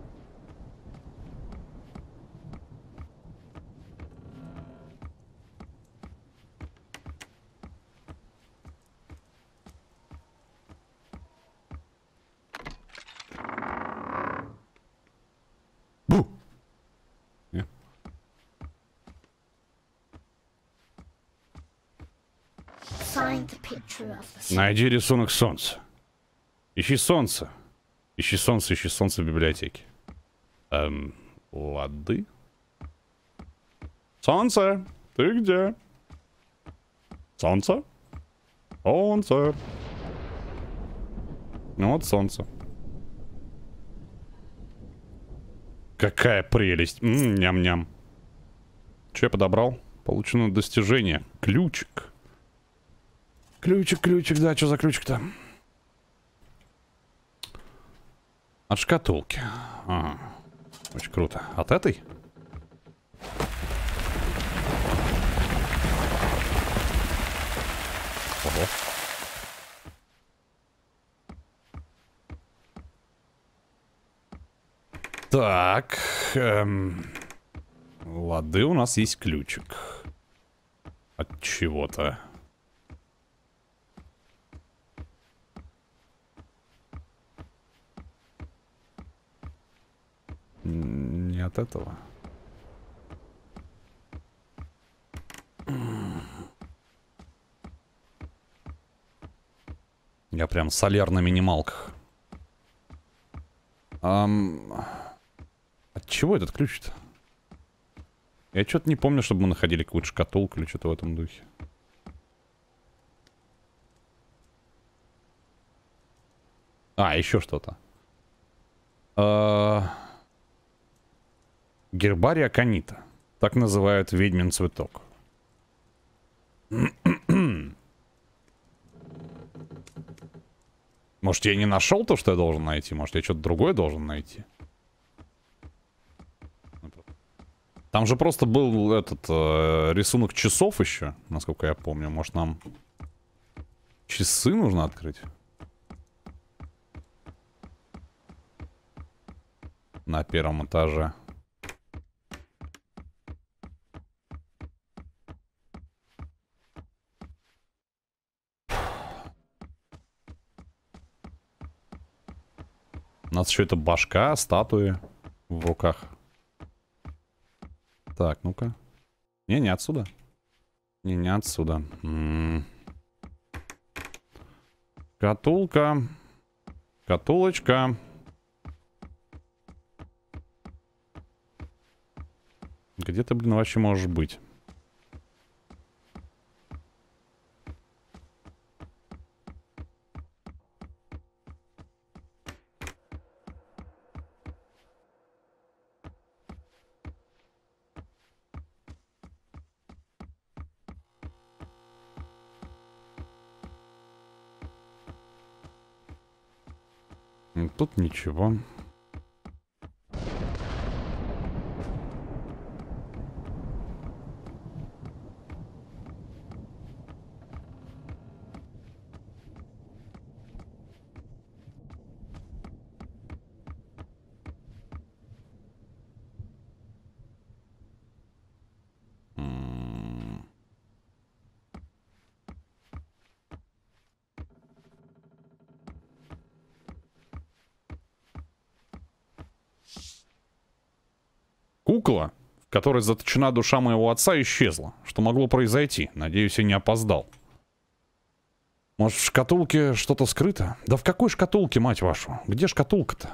Найди рисунок солнца. Ищи солнце. Ищи солнце, ищи солнце в библиотеке. Эм, лады? Солнце, ты где? Солнце? Солнце. Ну вот солнце. Какая прелесть. М-м, ням-ням. Че я подобрал? Получено достижение. Ключик. Ключик, ключик, да, что за ключик-то? От шкатулки. Ага. Очень круто. От этой? Ого. Так. Эм, лады, у нас есть ключик. От чего-то. Не от этого. Я прям соляр на минималках. Ам... От чего этот ключ-то? Я что-то не помню, чтобы мы находили какую-то шкатулку или что-то в этом духе. А, еще что-то. А... Гербарий аконита. Так называют ведьмин цветок. Может, я не нашел то, что я должен найти? Может, я что-то другое должен найти? Там же просто был этот э, рисунок часов еще, насколько я помню. Может, нам часы нужно открыть? На первом этаже. У нас еще это башка, статуи в руках. Так, ну-ка. Не, не отсюда. Не, не отсюда. М-м. Шкатулка. Шкатулочка. Где ты, блин, вообще можешь быть? Тут ничего. М-м. Кукла, в которой заточена душа моего отца, исчезла. Что могло произойти? Надеюсь, я не опоздал. Может, в шкатулке что-то скрыто? Да в какой шкатулке, мать вашу? Где шкатулка-то?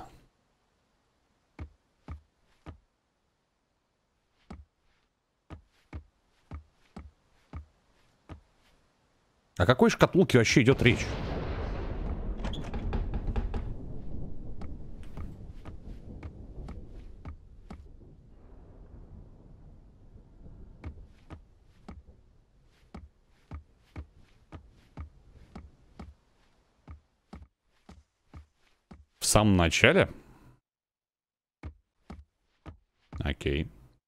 О какой шкатулке вообще идет речь? В самом начале? Окей.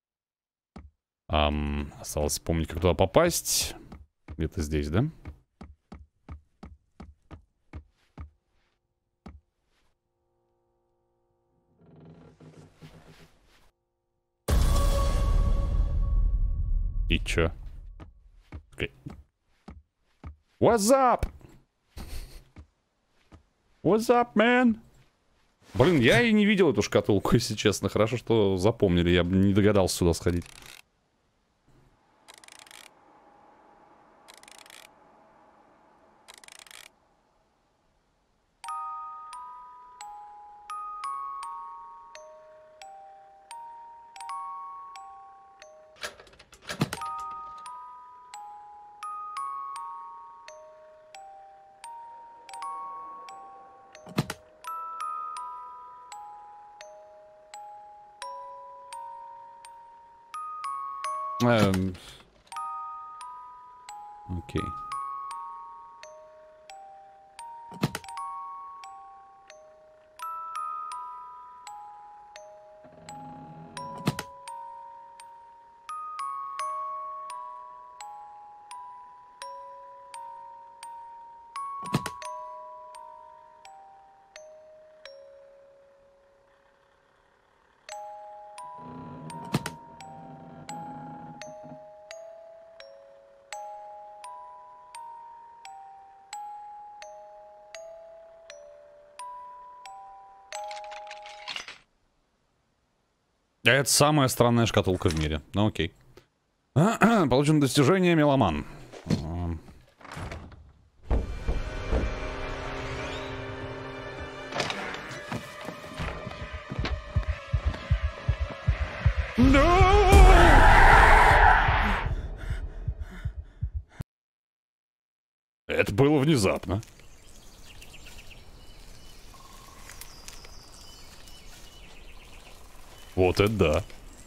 Ам, осталось вспомнить, как туда попасть. Где-то здесь, да? И чё? Окей. What's up? What's up, man? Блин, я и не видел эту шкатулку, если честно. Хорошо, что запомнили. Я бы не догадался сюда сходить. Эм... Окей. Это самая странная шкатулка в мире. Ну окей. Получено достижение меломан. Это было внезапно. Вот это да.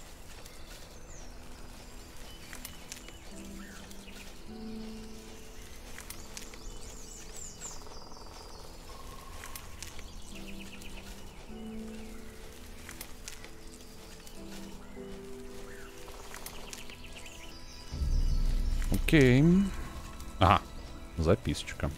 Окей. Ага. Записочка.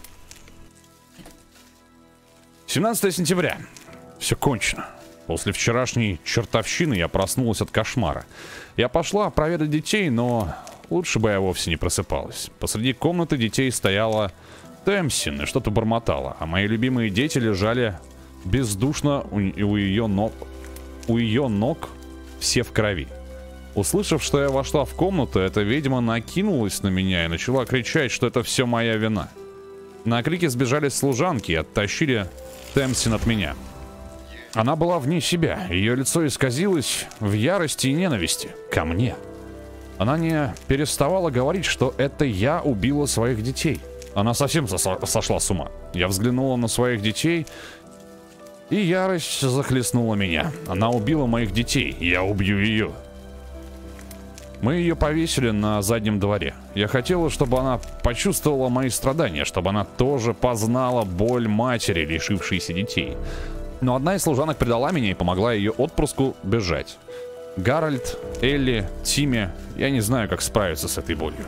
семнадцатое сентября. Все кончено. После вчерашней чертовщины я проснулась от кошмара. Я пошла проведать детей, но лучше бы я вовсе не просыпалась. Посреди комнаты детей стояла Темсин и что-то бормотала, а мои любимые дети лежали бездушно у, у ее ног, у ее ног все в крови. Услышав, что я вошла в комнату, эта ведьма накинулась на меня и начала кричать, что это все моя вина. На крики сбежались служанки и оттащили Темсин от меня. Она была вне себя, ее лицо исказилось в ярости и ненависти ко мне. Она не переставала говорить, что это я убила своих детей. Она совсем сошла с ума. Я взглянула на своих детей, и ярость захлестнула меня. Она убила моих детей, я убью ее. Мы ее повесили на заднем дворе. Я хотела, чтобы она почувствовала мои страдания, чтобы она тоже познала боль матери, лишившейся детей. Но одна из служанок предала меня и помогла ее отпрыску бежать. Гарольд, Элли, Тимми, я не знаю, как справиться с этой болью.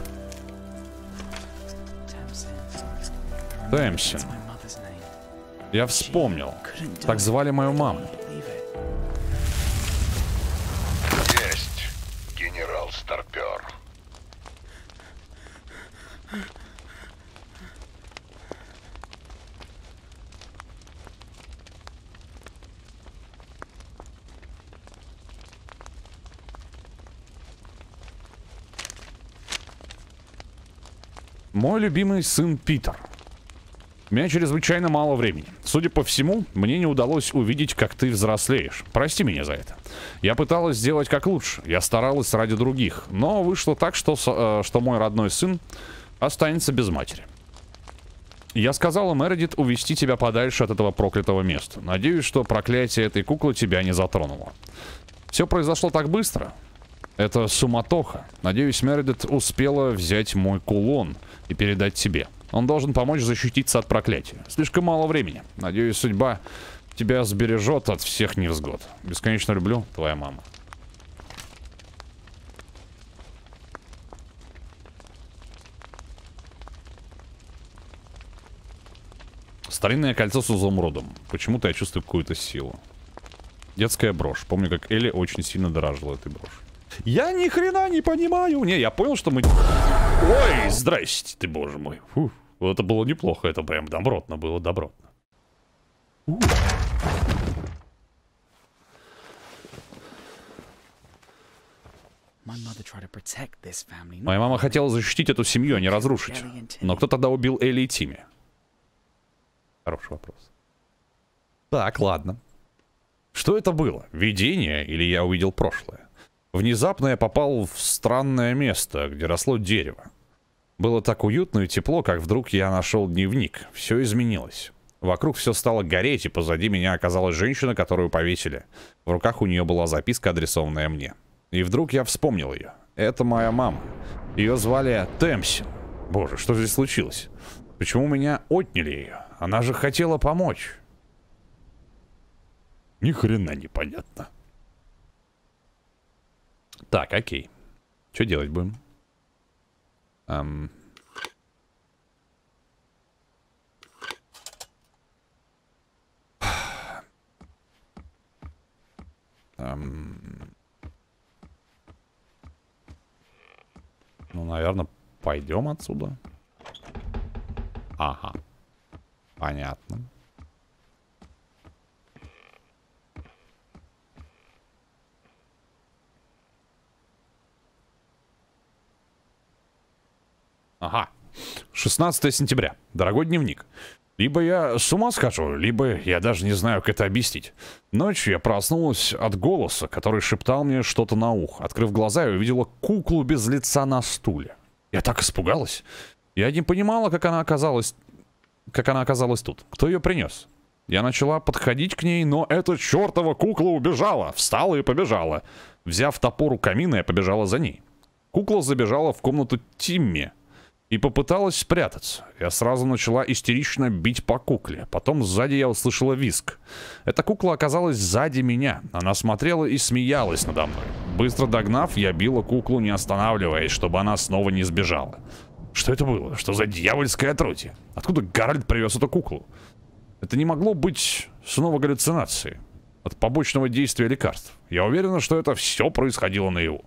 Темсин. Я вспомнил. Так звали мою маму. Есть, генерал Старпер. Мой любимый сын Питер. У меня чрезвычайно мало времени. Судя по всему, мне не удалось увидеть, как ты взрослеешь. Прости меня за это. Я пыталась сделать как лучше. Я старалась ради других. Но вышло так, что, э, что мой родной сын останется без матери. Я сказала Мередит увести тебя подальше от этого проклятого места. Надеюсь, что проклятие этой куклы тебя не затронуло. Все произошло так быстро. Это суматоха. Надеюсь, Мередит успела взять мой кулон и передать тебе. Он должен помочь защититься от проклятия. Слишком мало времени. Надеюсь, судьба тебя сбережет от всех невзгод. Бесконечно люблю, твоя мама. Старинное кольцо с изумрудом. Почему-то я чувствую какую-то силу. Детская брошь. Помню, как Элли очень сильно дорожила этой брошью. Я ни хрена не понимаю. Не, я понял, что мы... Ой, здрасте ты, боже мой. Фу, это было неплохо. Это прям добротно было, добротно. У. Моя мама хотела защитить эту семью, а не разрушить. Но кто тогда убил Элли и Тимми? Хороший вопрос. Так, ладно. Что это было? Видение или я увидел прошлое? Внезапно я попал в странное место, где росло дерево. Было так уютно и тепло, как вдруг я нашел дневник. Все изменилось. Вокруг все стало гореть, и позади меня оказалась женщина, которую повесили. В руках у нее была записка, адресованная мне. И вдруг я вспомнил ее. Это моя мама. Ее звали Темсин. Боже, что здесь случилось? Почему меня отняли ее? Она же хотела помочь. Ни хрена непонятно. Так, окей. Что делать будем? Эм... Эм... Ну, наверное, пойдем отсюда. Ага. Понятно. Ага. шестнадцатое сентября. Дорогой дневник. Либо я с ума схожу, либо я даже не знаю, как это объяснить. Ночью я проснулась от голоса, который шептал мне что-то на ухо. Открыв глаза, я увидела куклу без лица на стуле. Я так испугалась. Я не понимала, как она оказалась... как она оказалась тут. Кто ее принес? Я начала подходить к ней, но эта чертова кукла убежала. Встала и побежала. Взяв топор у камина, я побежала за ней. Кукла забежала в комнату Тимми и попыталась спрятаться. Я сразу начала истерично бить по кукле. Потом сзади я услышала визг. Эта кукла оказалась сзади меня. Она смотрела и смеялась надо мной. Быстро догнав, я била куклу, не останавливаясь, чтобы она снова не сбежала. Что это было? Что за дьявольское отродье? Откуда Гарольд привез эту куклу? Это не могло быть снова галлюцинацией от побочного действия лекарств. Я уверена, что это все происходило наяву.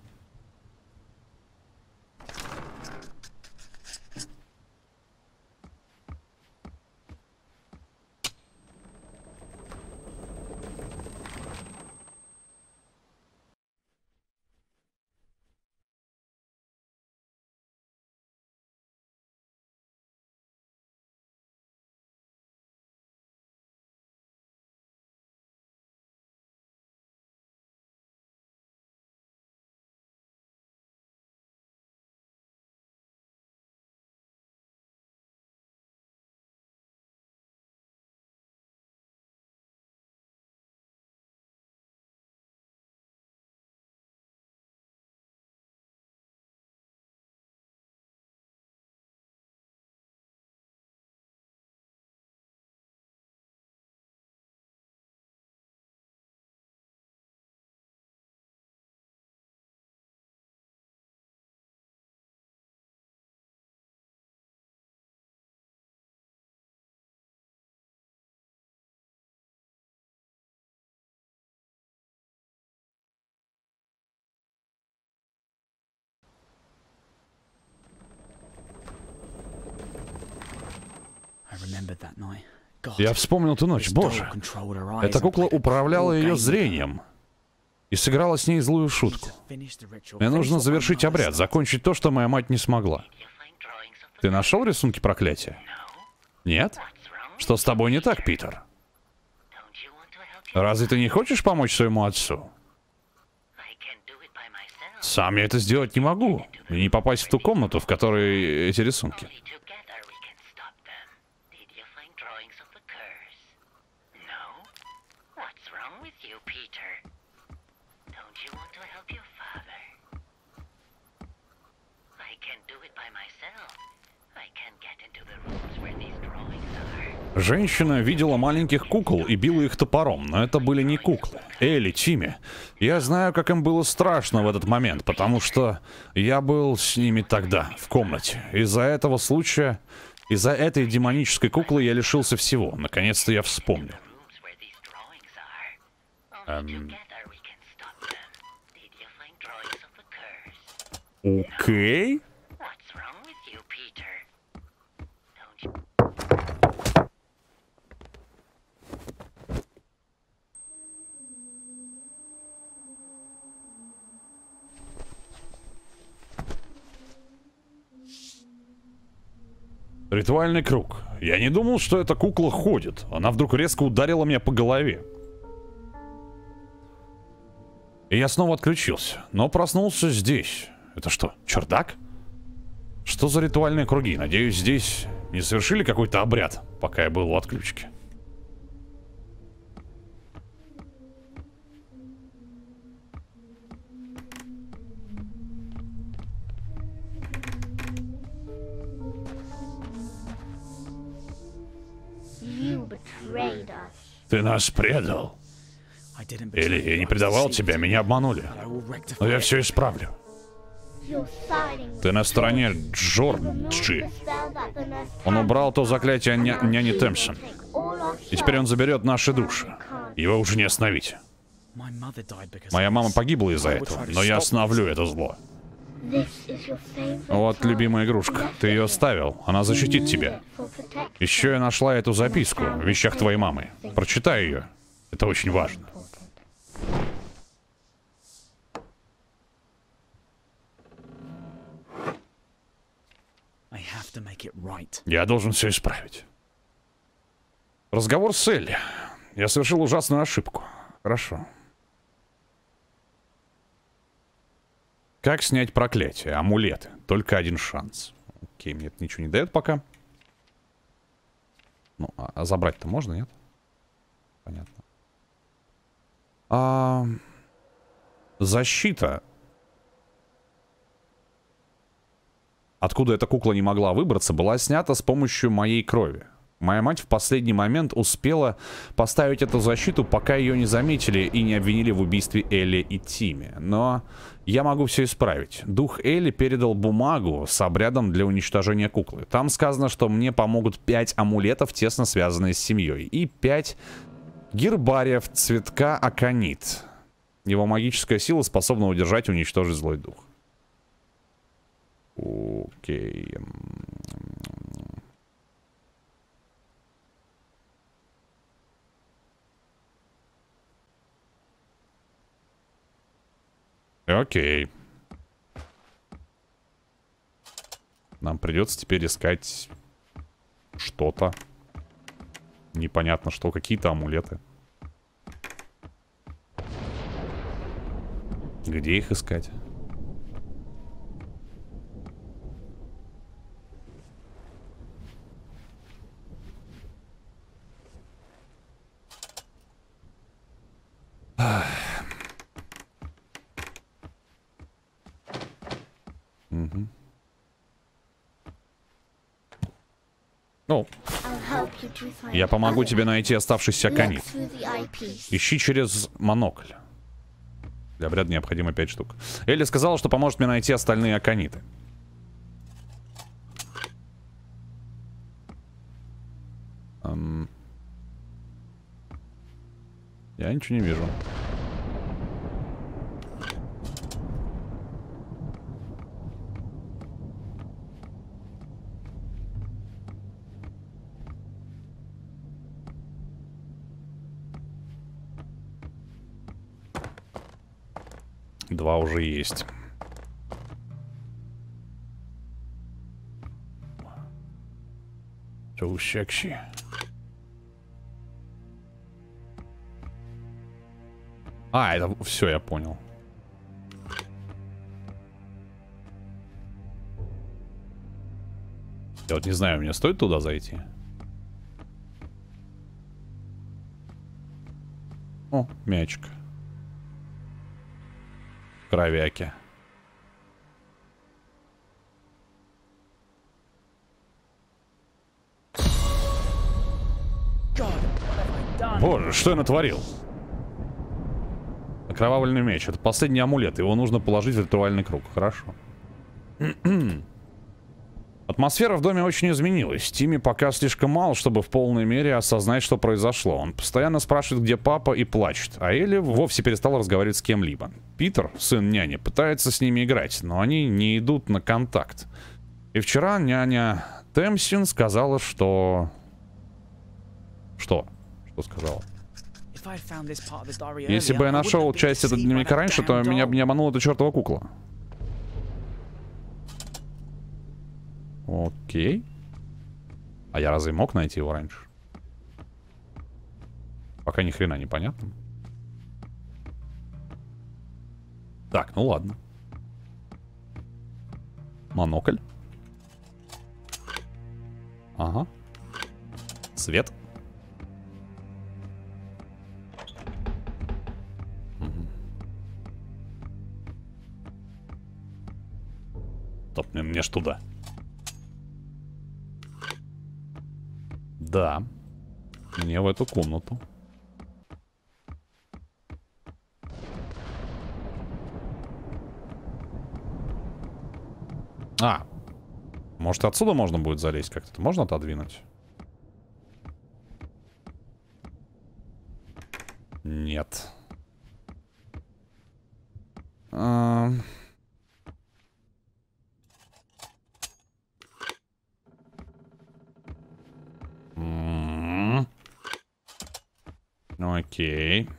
Я вспомнил ту ночь, боже. Эта кукла управляла ее зрением и сыграла с ней злую шутку. Мне нужно завершить обряд, закончить то, что моя мать не смогла. Ты нашел рисунки проклятия? Нет? Что с тобой не так, Питер? Разве ты не хочешь помочь своему отцу? Сам я это сделать не могу. И не попасть в ту комнату, в которой эти рисунки. Женщина видела маленьких кукол и била их топором, но это были не куклы. Элли, Тимми, я знаю, как им было страшно в этот момент, потому что я был с ними тогда, в комнате. Из-за этого случая, из-за этой демонической куклы я лишился всего. Наконец-то я вспомнил. Эм... Окей? Ритуальный круг. Я не думал, что эта кукла ходит. Она вдруг резко ударила меня по голове. И я снова отключился, но проснулся здесь. Это что, чердак? Что за ритуальные круги? Надеюсь, здесь не совершили какой-то обряд, пока я был в отключке. Ты нас предал. Или я не предавал тебя, меня обманули. Но я все исправлю. Ты на стороне Джорджи. Он убрал то заклятие ня няни Тэмпсон. И теперь он заберет наши души. Его уже не остановить. Моя мама погибла из-за этого, но я остановлю это зло. Вот любимая игрушка. Ты ее оставил, она защитит тебя. Еще я нашла эту записку в вещах твоей мамы. Прочитай ее. Это очень важно. Я должен все исправить. Разговор с Элли. Я совершил ужасную ошибку. Хорошо. Как снять проклятие? Амулеты. Только один шанс. Окей, мне это ничего не дает пока. Ну, а забрать-то можно, нет? Понятно. А... Защита. Откуда эта кукла не могла выбраться, была снята с помощью моей крови. Моя мать в последний момент успела поставить эту защиту, пока ее не заметили и не обвинили в убийстве Элли и Тимми. Но я могу все исправить. Дух Элли передал бумагу с обрядом для уничтожения куклы. Там сказано, что мне помогут пять амулетов, тесно связанные с семьей, и пять гербариев цветка аконит. Его магическая сила способна удержать и уничтожить злой дух. Окей. Окей. Нам придется теперь искать что-то. Непонятно что, какие-то амулеты. Где их искать? Угу. Ну, я помогу тебе найти оставшийся аконит. Ищи через монокль. Для обряда необходимо пять штук. Элли сказала, что поможет мне найти остальные акониты. Эм... Я ничего не вижу. Два уже есть. Толщакщи. А, это все, я понял. Я вот не знаю, мне стоит туда зайти? О, мячик. Кровяки. Боже, что я натворил? Окровавленный меч. Это последний амулет. Его нужно положить в ритуальный круг. Хорошо. Атмосфера в доме очень изменилась. Тимми пока слишком мал, чтобы в полной мере осознать, что произошло. Он постоянно спрашивает, где папа, и плачет. А Элли вовсе перестала разговаривать с кем-либо. Питер, сын няни, пытается с ними играть, но они не идут на контакт. И вчера няня Тэмпсон сказала, что... Что? Что сказала? Если бы я нашел часть этого дневника раньше, то меня бы не обманула эта чертова кукла. Окей. А я разве мог найти его раньше? Пока ни хрена не понятно. Так, ну ладно. Монокль. Ага. Свет. Угу. Топ, мне, мне ж туда. Да. Мне в эту комнату. А, может, отсюда можно будет залезть как-то? Можно отодвинуть? Нет. А... М-м-м. Окей.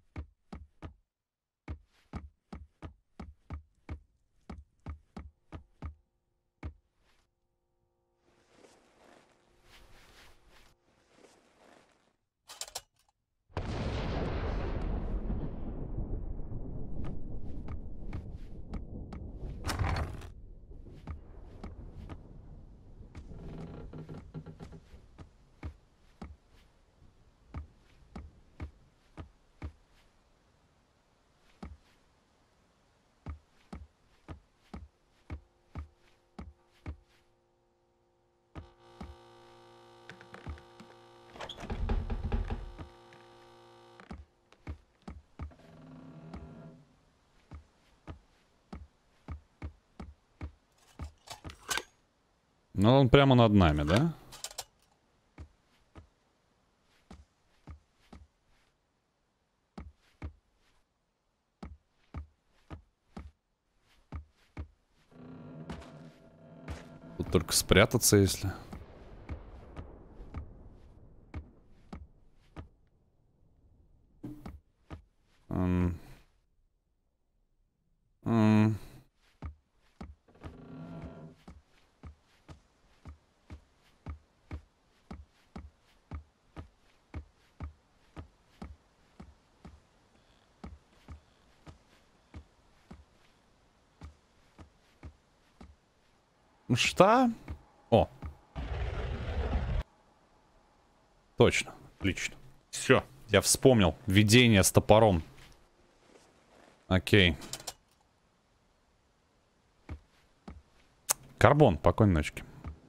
Ну, он прямо над нами, да? Тут только спрятаться, если... М. М. Что? О. Точно. Отлично. Все. Я вспомнил. Видение с топором. Окей. Карбон, покойной ночки.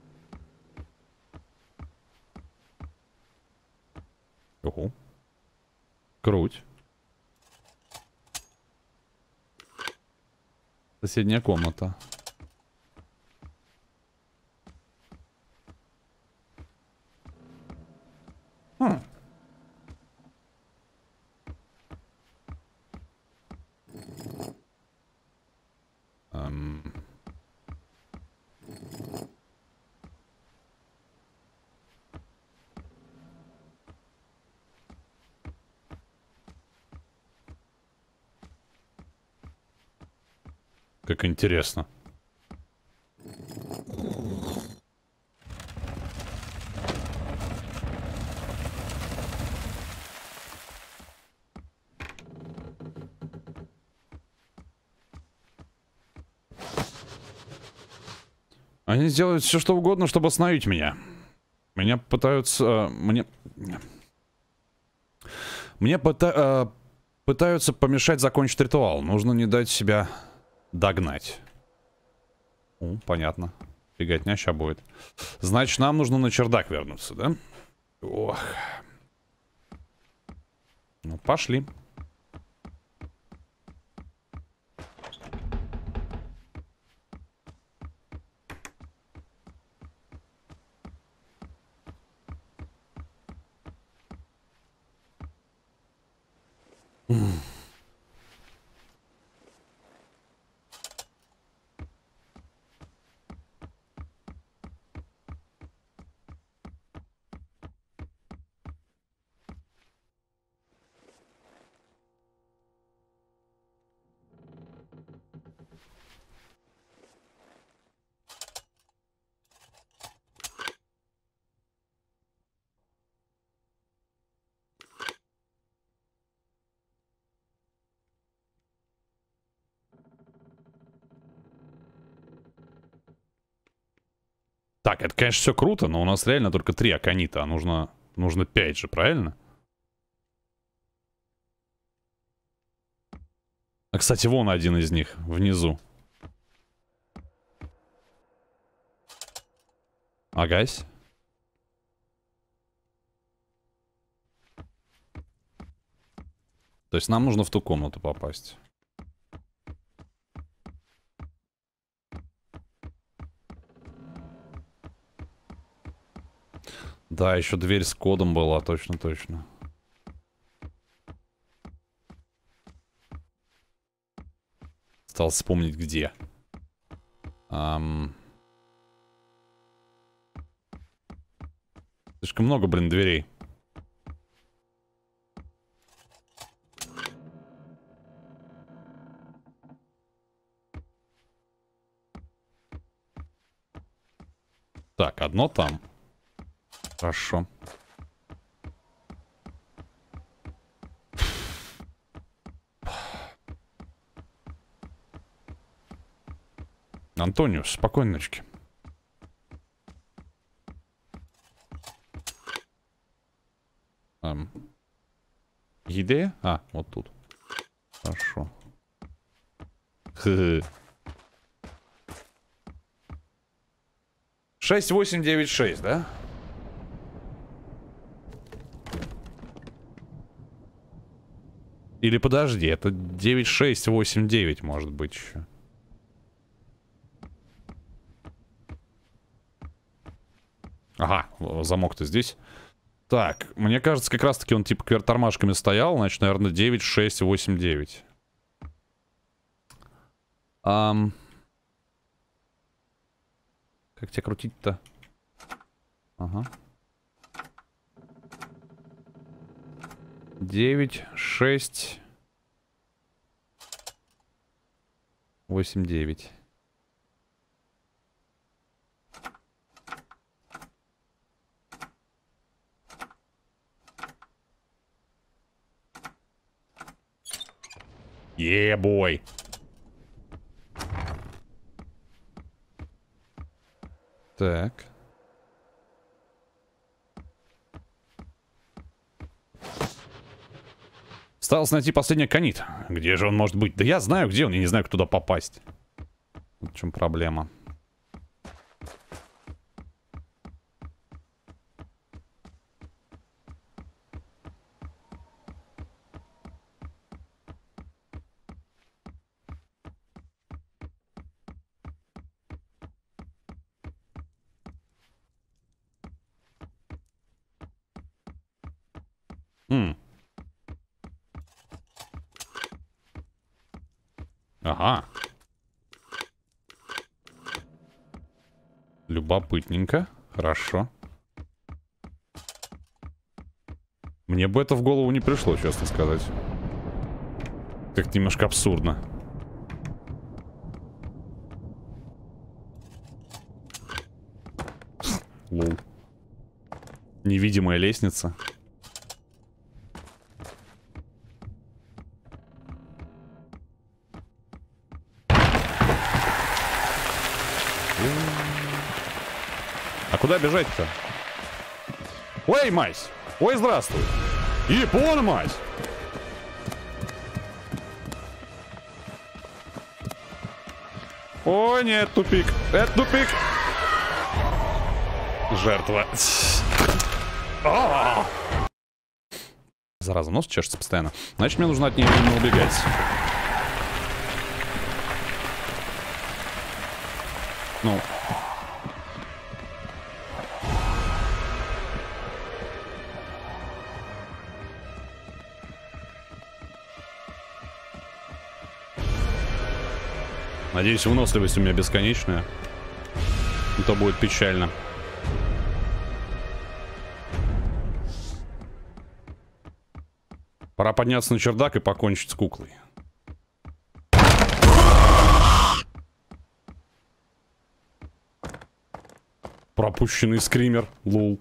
Уху. Круть. Соседняя комната. Хм. Эм. Как интересно. Они сделают все, что угодно, чтобы остановить меня. Меня пытаются... Э, мне... Мне пыта... э, пытаются помешать закончить ритуал. Нужно не дать себя догнать. О, понятно. Фиготня ща будет. Значит, нам нужно на чердак вернуться, да? Ох. Ну, пошли. Так, это, конечно, все круто, но у нас реально только три аконита, а нужно, нужно пять же, правильно? А, кстати, вон один из них, внизу. Агась. То есть нам нужно в ту комнату попасть. Да, еще дверь с кодом была, точно-точно. Стал вспомнить, где. Ам... Слишком много, блин, дверей. Так, одно там. Хорошо. Антониус, спокойной ночки. Эм. Еде? А, вот тут. Хорошо. Хы-хы. шесть восемь девять шесть, да? Или подожди, это девять шесть восемь девять может быть еще. Ага, замок-то здесь. Так, мне кажется, как раз-таки он типа кверх тормашками стоял. Значит, наверное, девять шесть восемь девять. Ам... Как тебя крутить-то? Ага. девять шесть восемь девять. Е-бой. Так. Осталось найти последний аконит. Где же он может быть? Да я знаю, где он, я не знаю, как туда попасть. Вот в чем проблема. Хм. Ага. Любопытненько. Хорошо. Мне бы это в голову не пришло, честно сказать. Как немножко абсурдно. Лол. Невидимая лестница. А куда бежать-то? Ой, мась! Ой, здравствуй! Япон, мать! Ой, нет, тупик! Это тупик! Жертва. А-а-а! Зараза, нос чешется постоянно. Значит, мне нужно от нее не убегать. Ну... Надеюсь, выносливость у меня бесконечная. Это будет печально. Пора подняться на чердак и покончить с куклой. Пропущенный скример. Лул.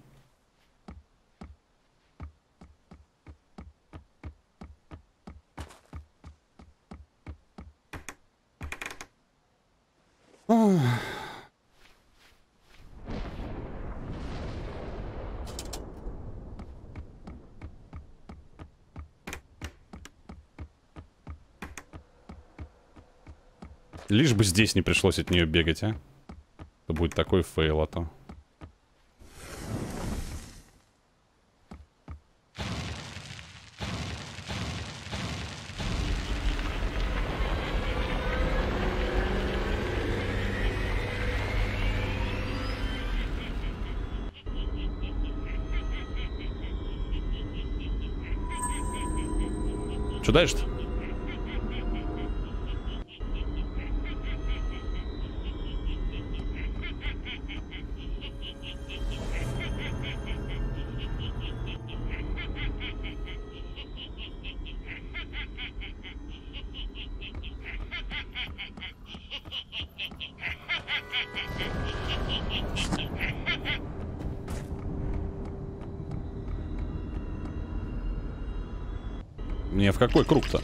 Лишь бы здесь не пришлось от нее бегать, а. Это будет такой фейл, а то. Что дальше-то? Мне в какой круг-то?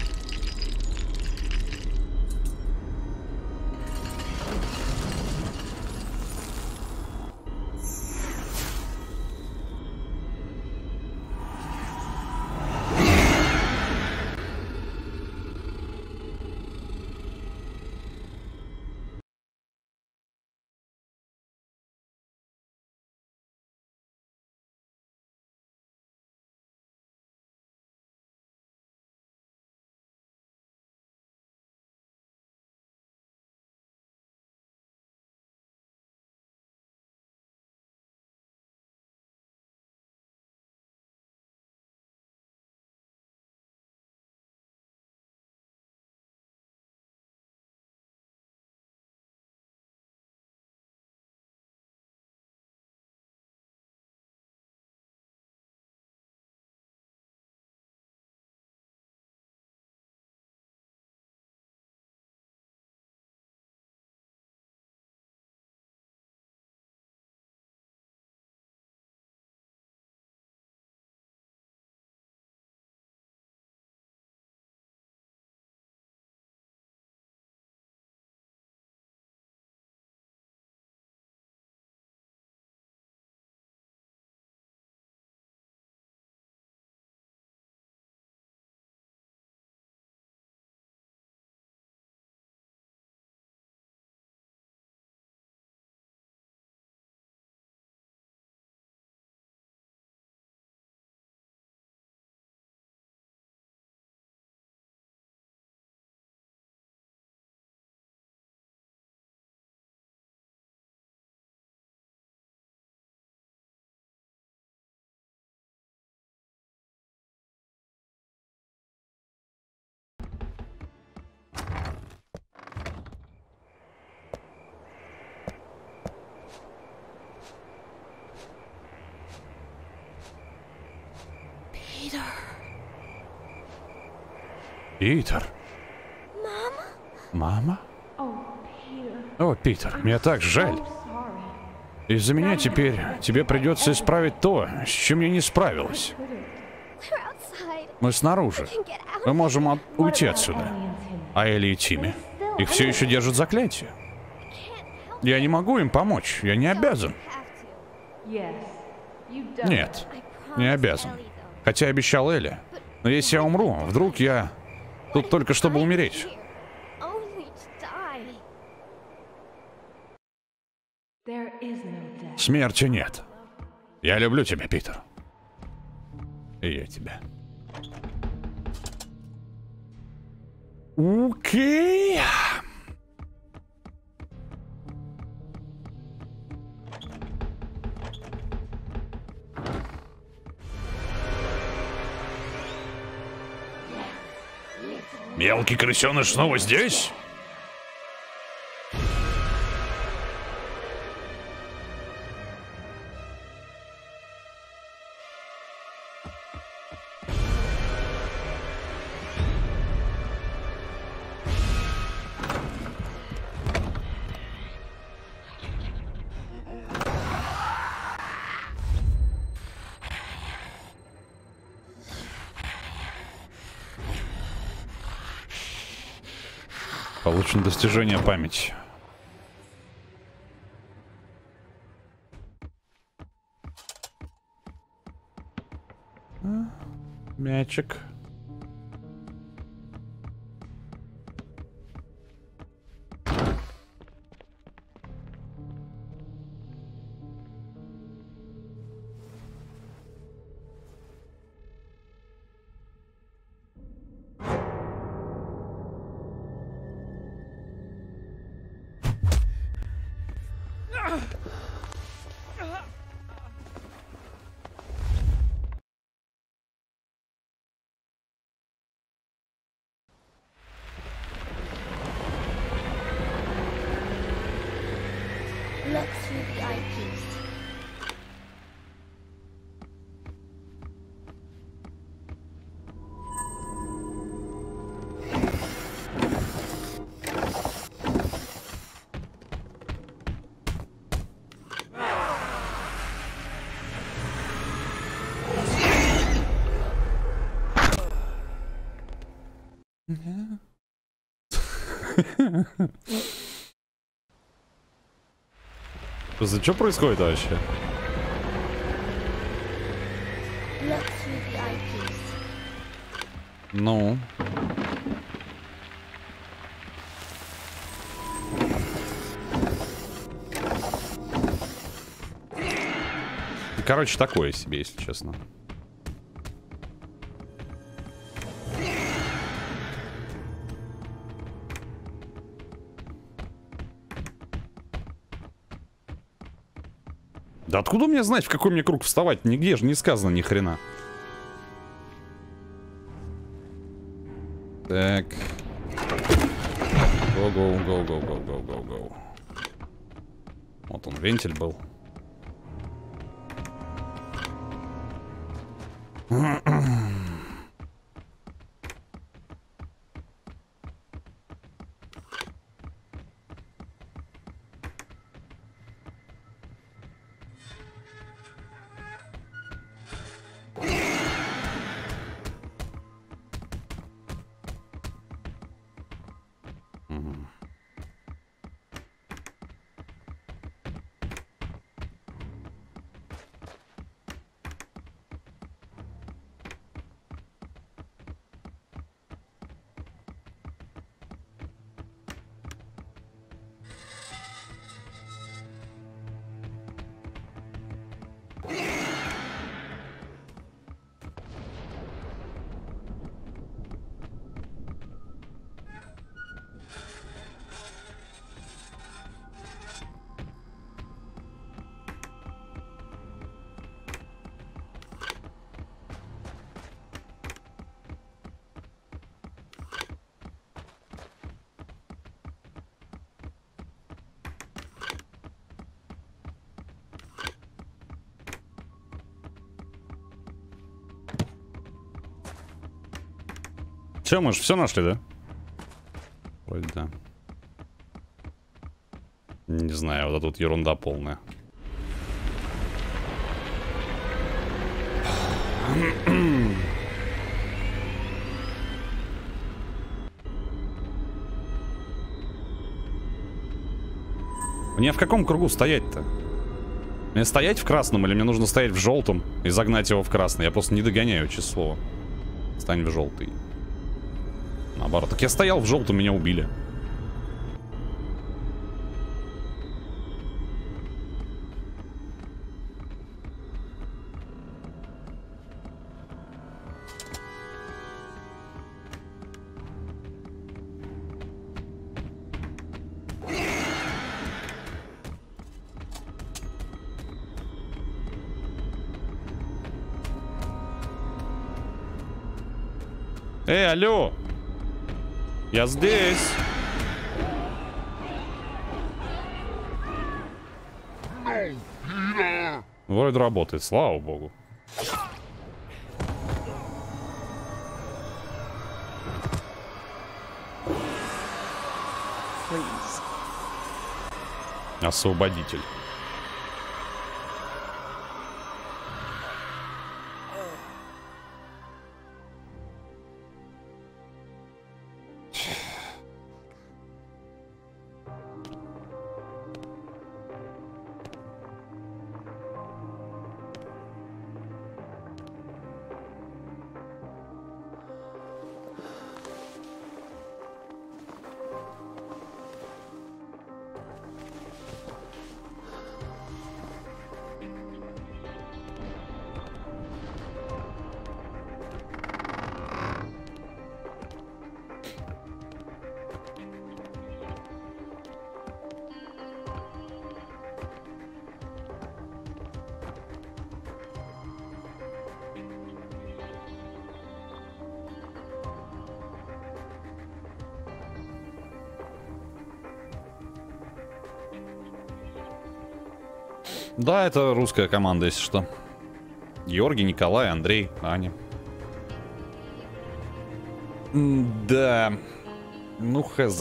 Питер. Мама? Мама? О, Питер, мне так жаль. Из-за меня теперь тебе придется исправить то, с чем я не справилась. Мы снаружи. Мы можем от... уйти отсюда. А Элли и Тимми? Их все еще держат заклятие. Я не могу им помочь. Я не обязан. Нет, не обязан. Хотя обещал Элли. Но если я умру, вдруг я тут только чтобы умереть. Смерти нет. Я люблю тебя, Питер. И я тебя. Окей. Мелкий крысеныш снова здесь? Получено достижение памяти. Мячик. Look through the eyepiece. За что происходит вообще? Look through the eyepiece. Ну. Короче, такое себе, если честно. Да откуда мне знать, в какой мне круг вставать? Нигде же не сказано ни хрена. Так. Go-go, go-go, go-go, go-go. Вот он, вентиль был. Че, мы же все нашли, да? Вроде да. Не знаю, вот тут ерунда полная. Мне в каком кругу стоять-то? Мне стоять в красном или мне нужно стоять в желтом и загнать его в красный? Я просто не догоняю, честное слово. Стань в желтый. Наоборот. Так я стоял в желтом, меня убили. Эй, алло! Я здесь! Вроде работает, слава богу. Освободитель. Да, это русская команда, если что. Георгий, Николай, Андрей, Аня. Да. Ну, хз.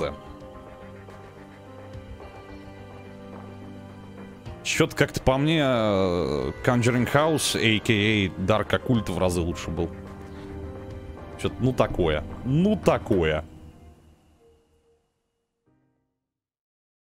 Чё-то как-то по мне Conjuring House, а.к.а. Dark Occult в разы лучше был. Чё-то, ну такое. Ну такое.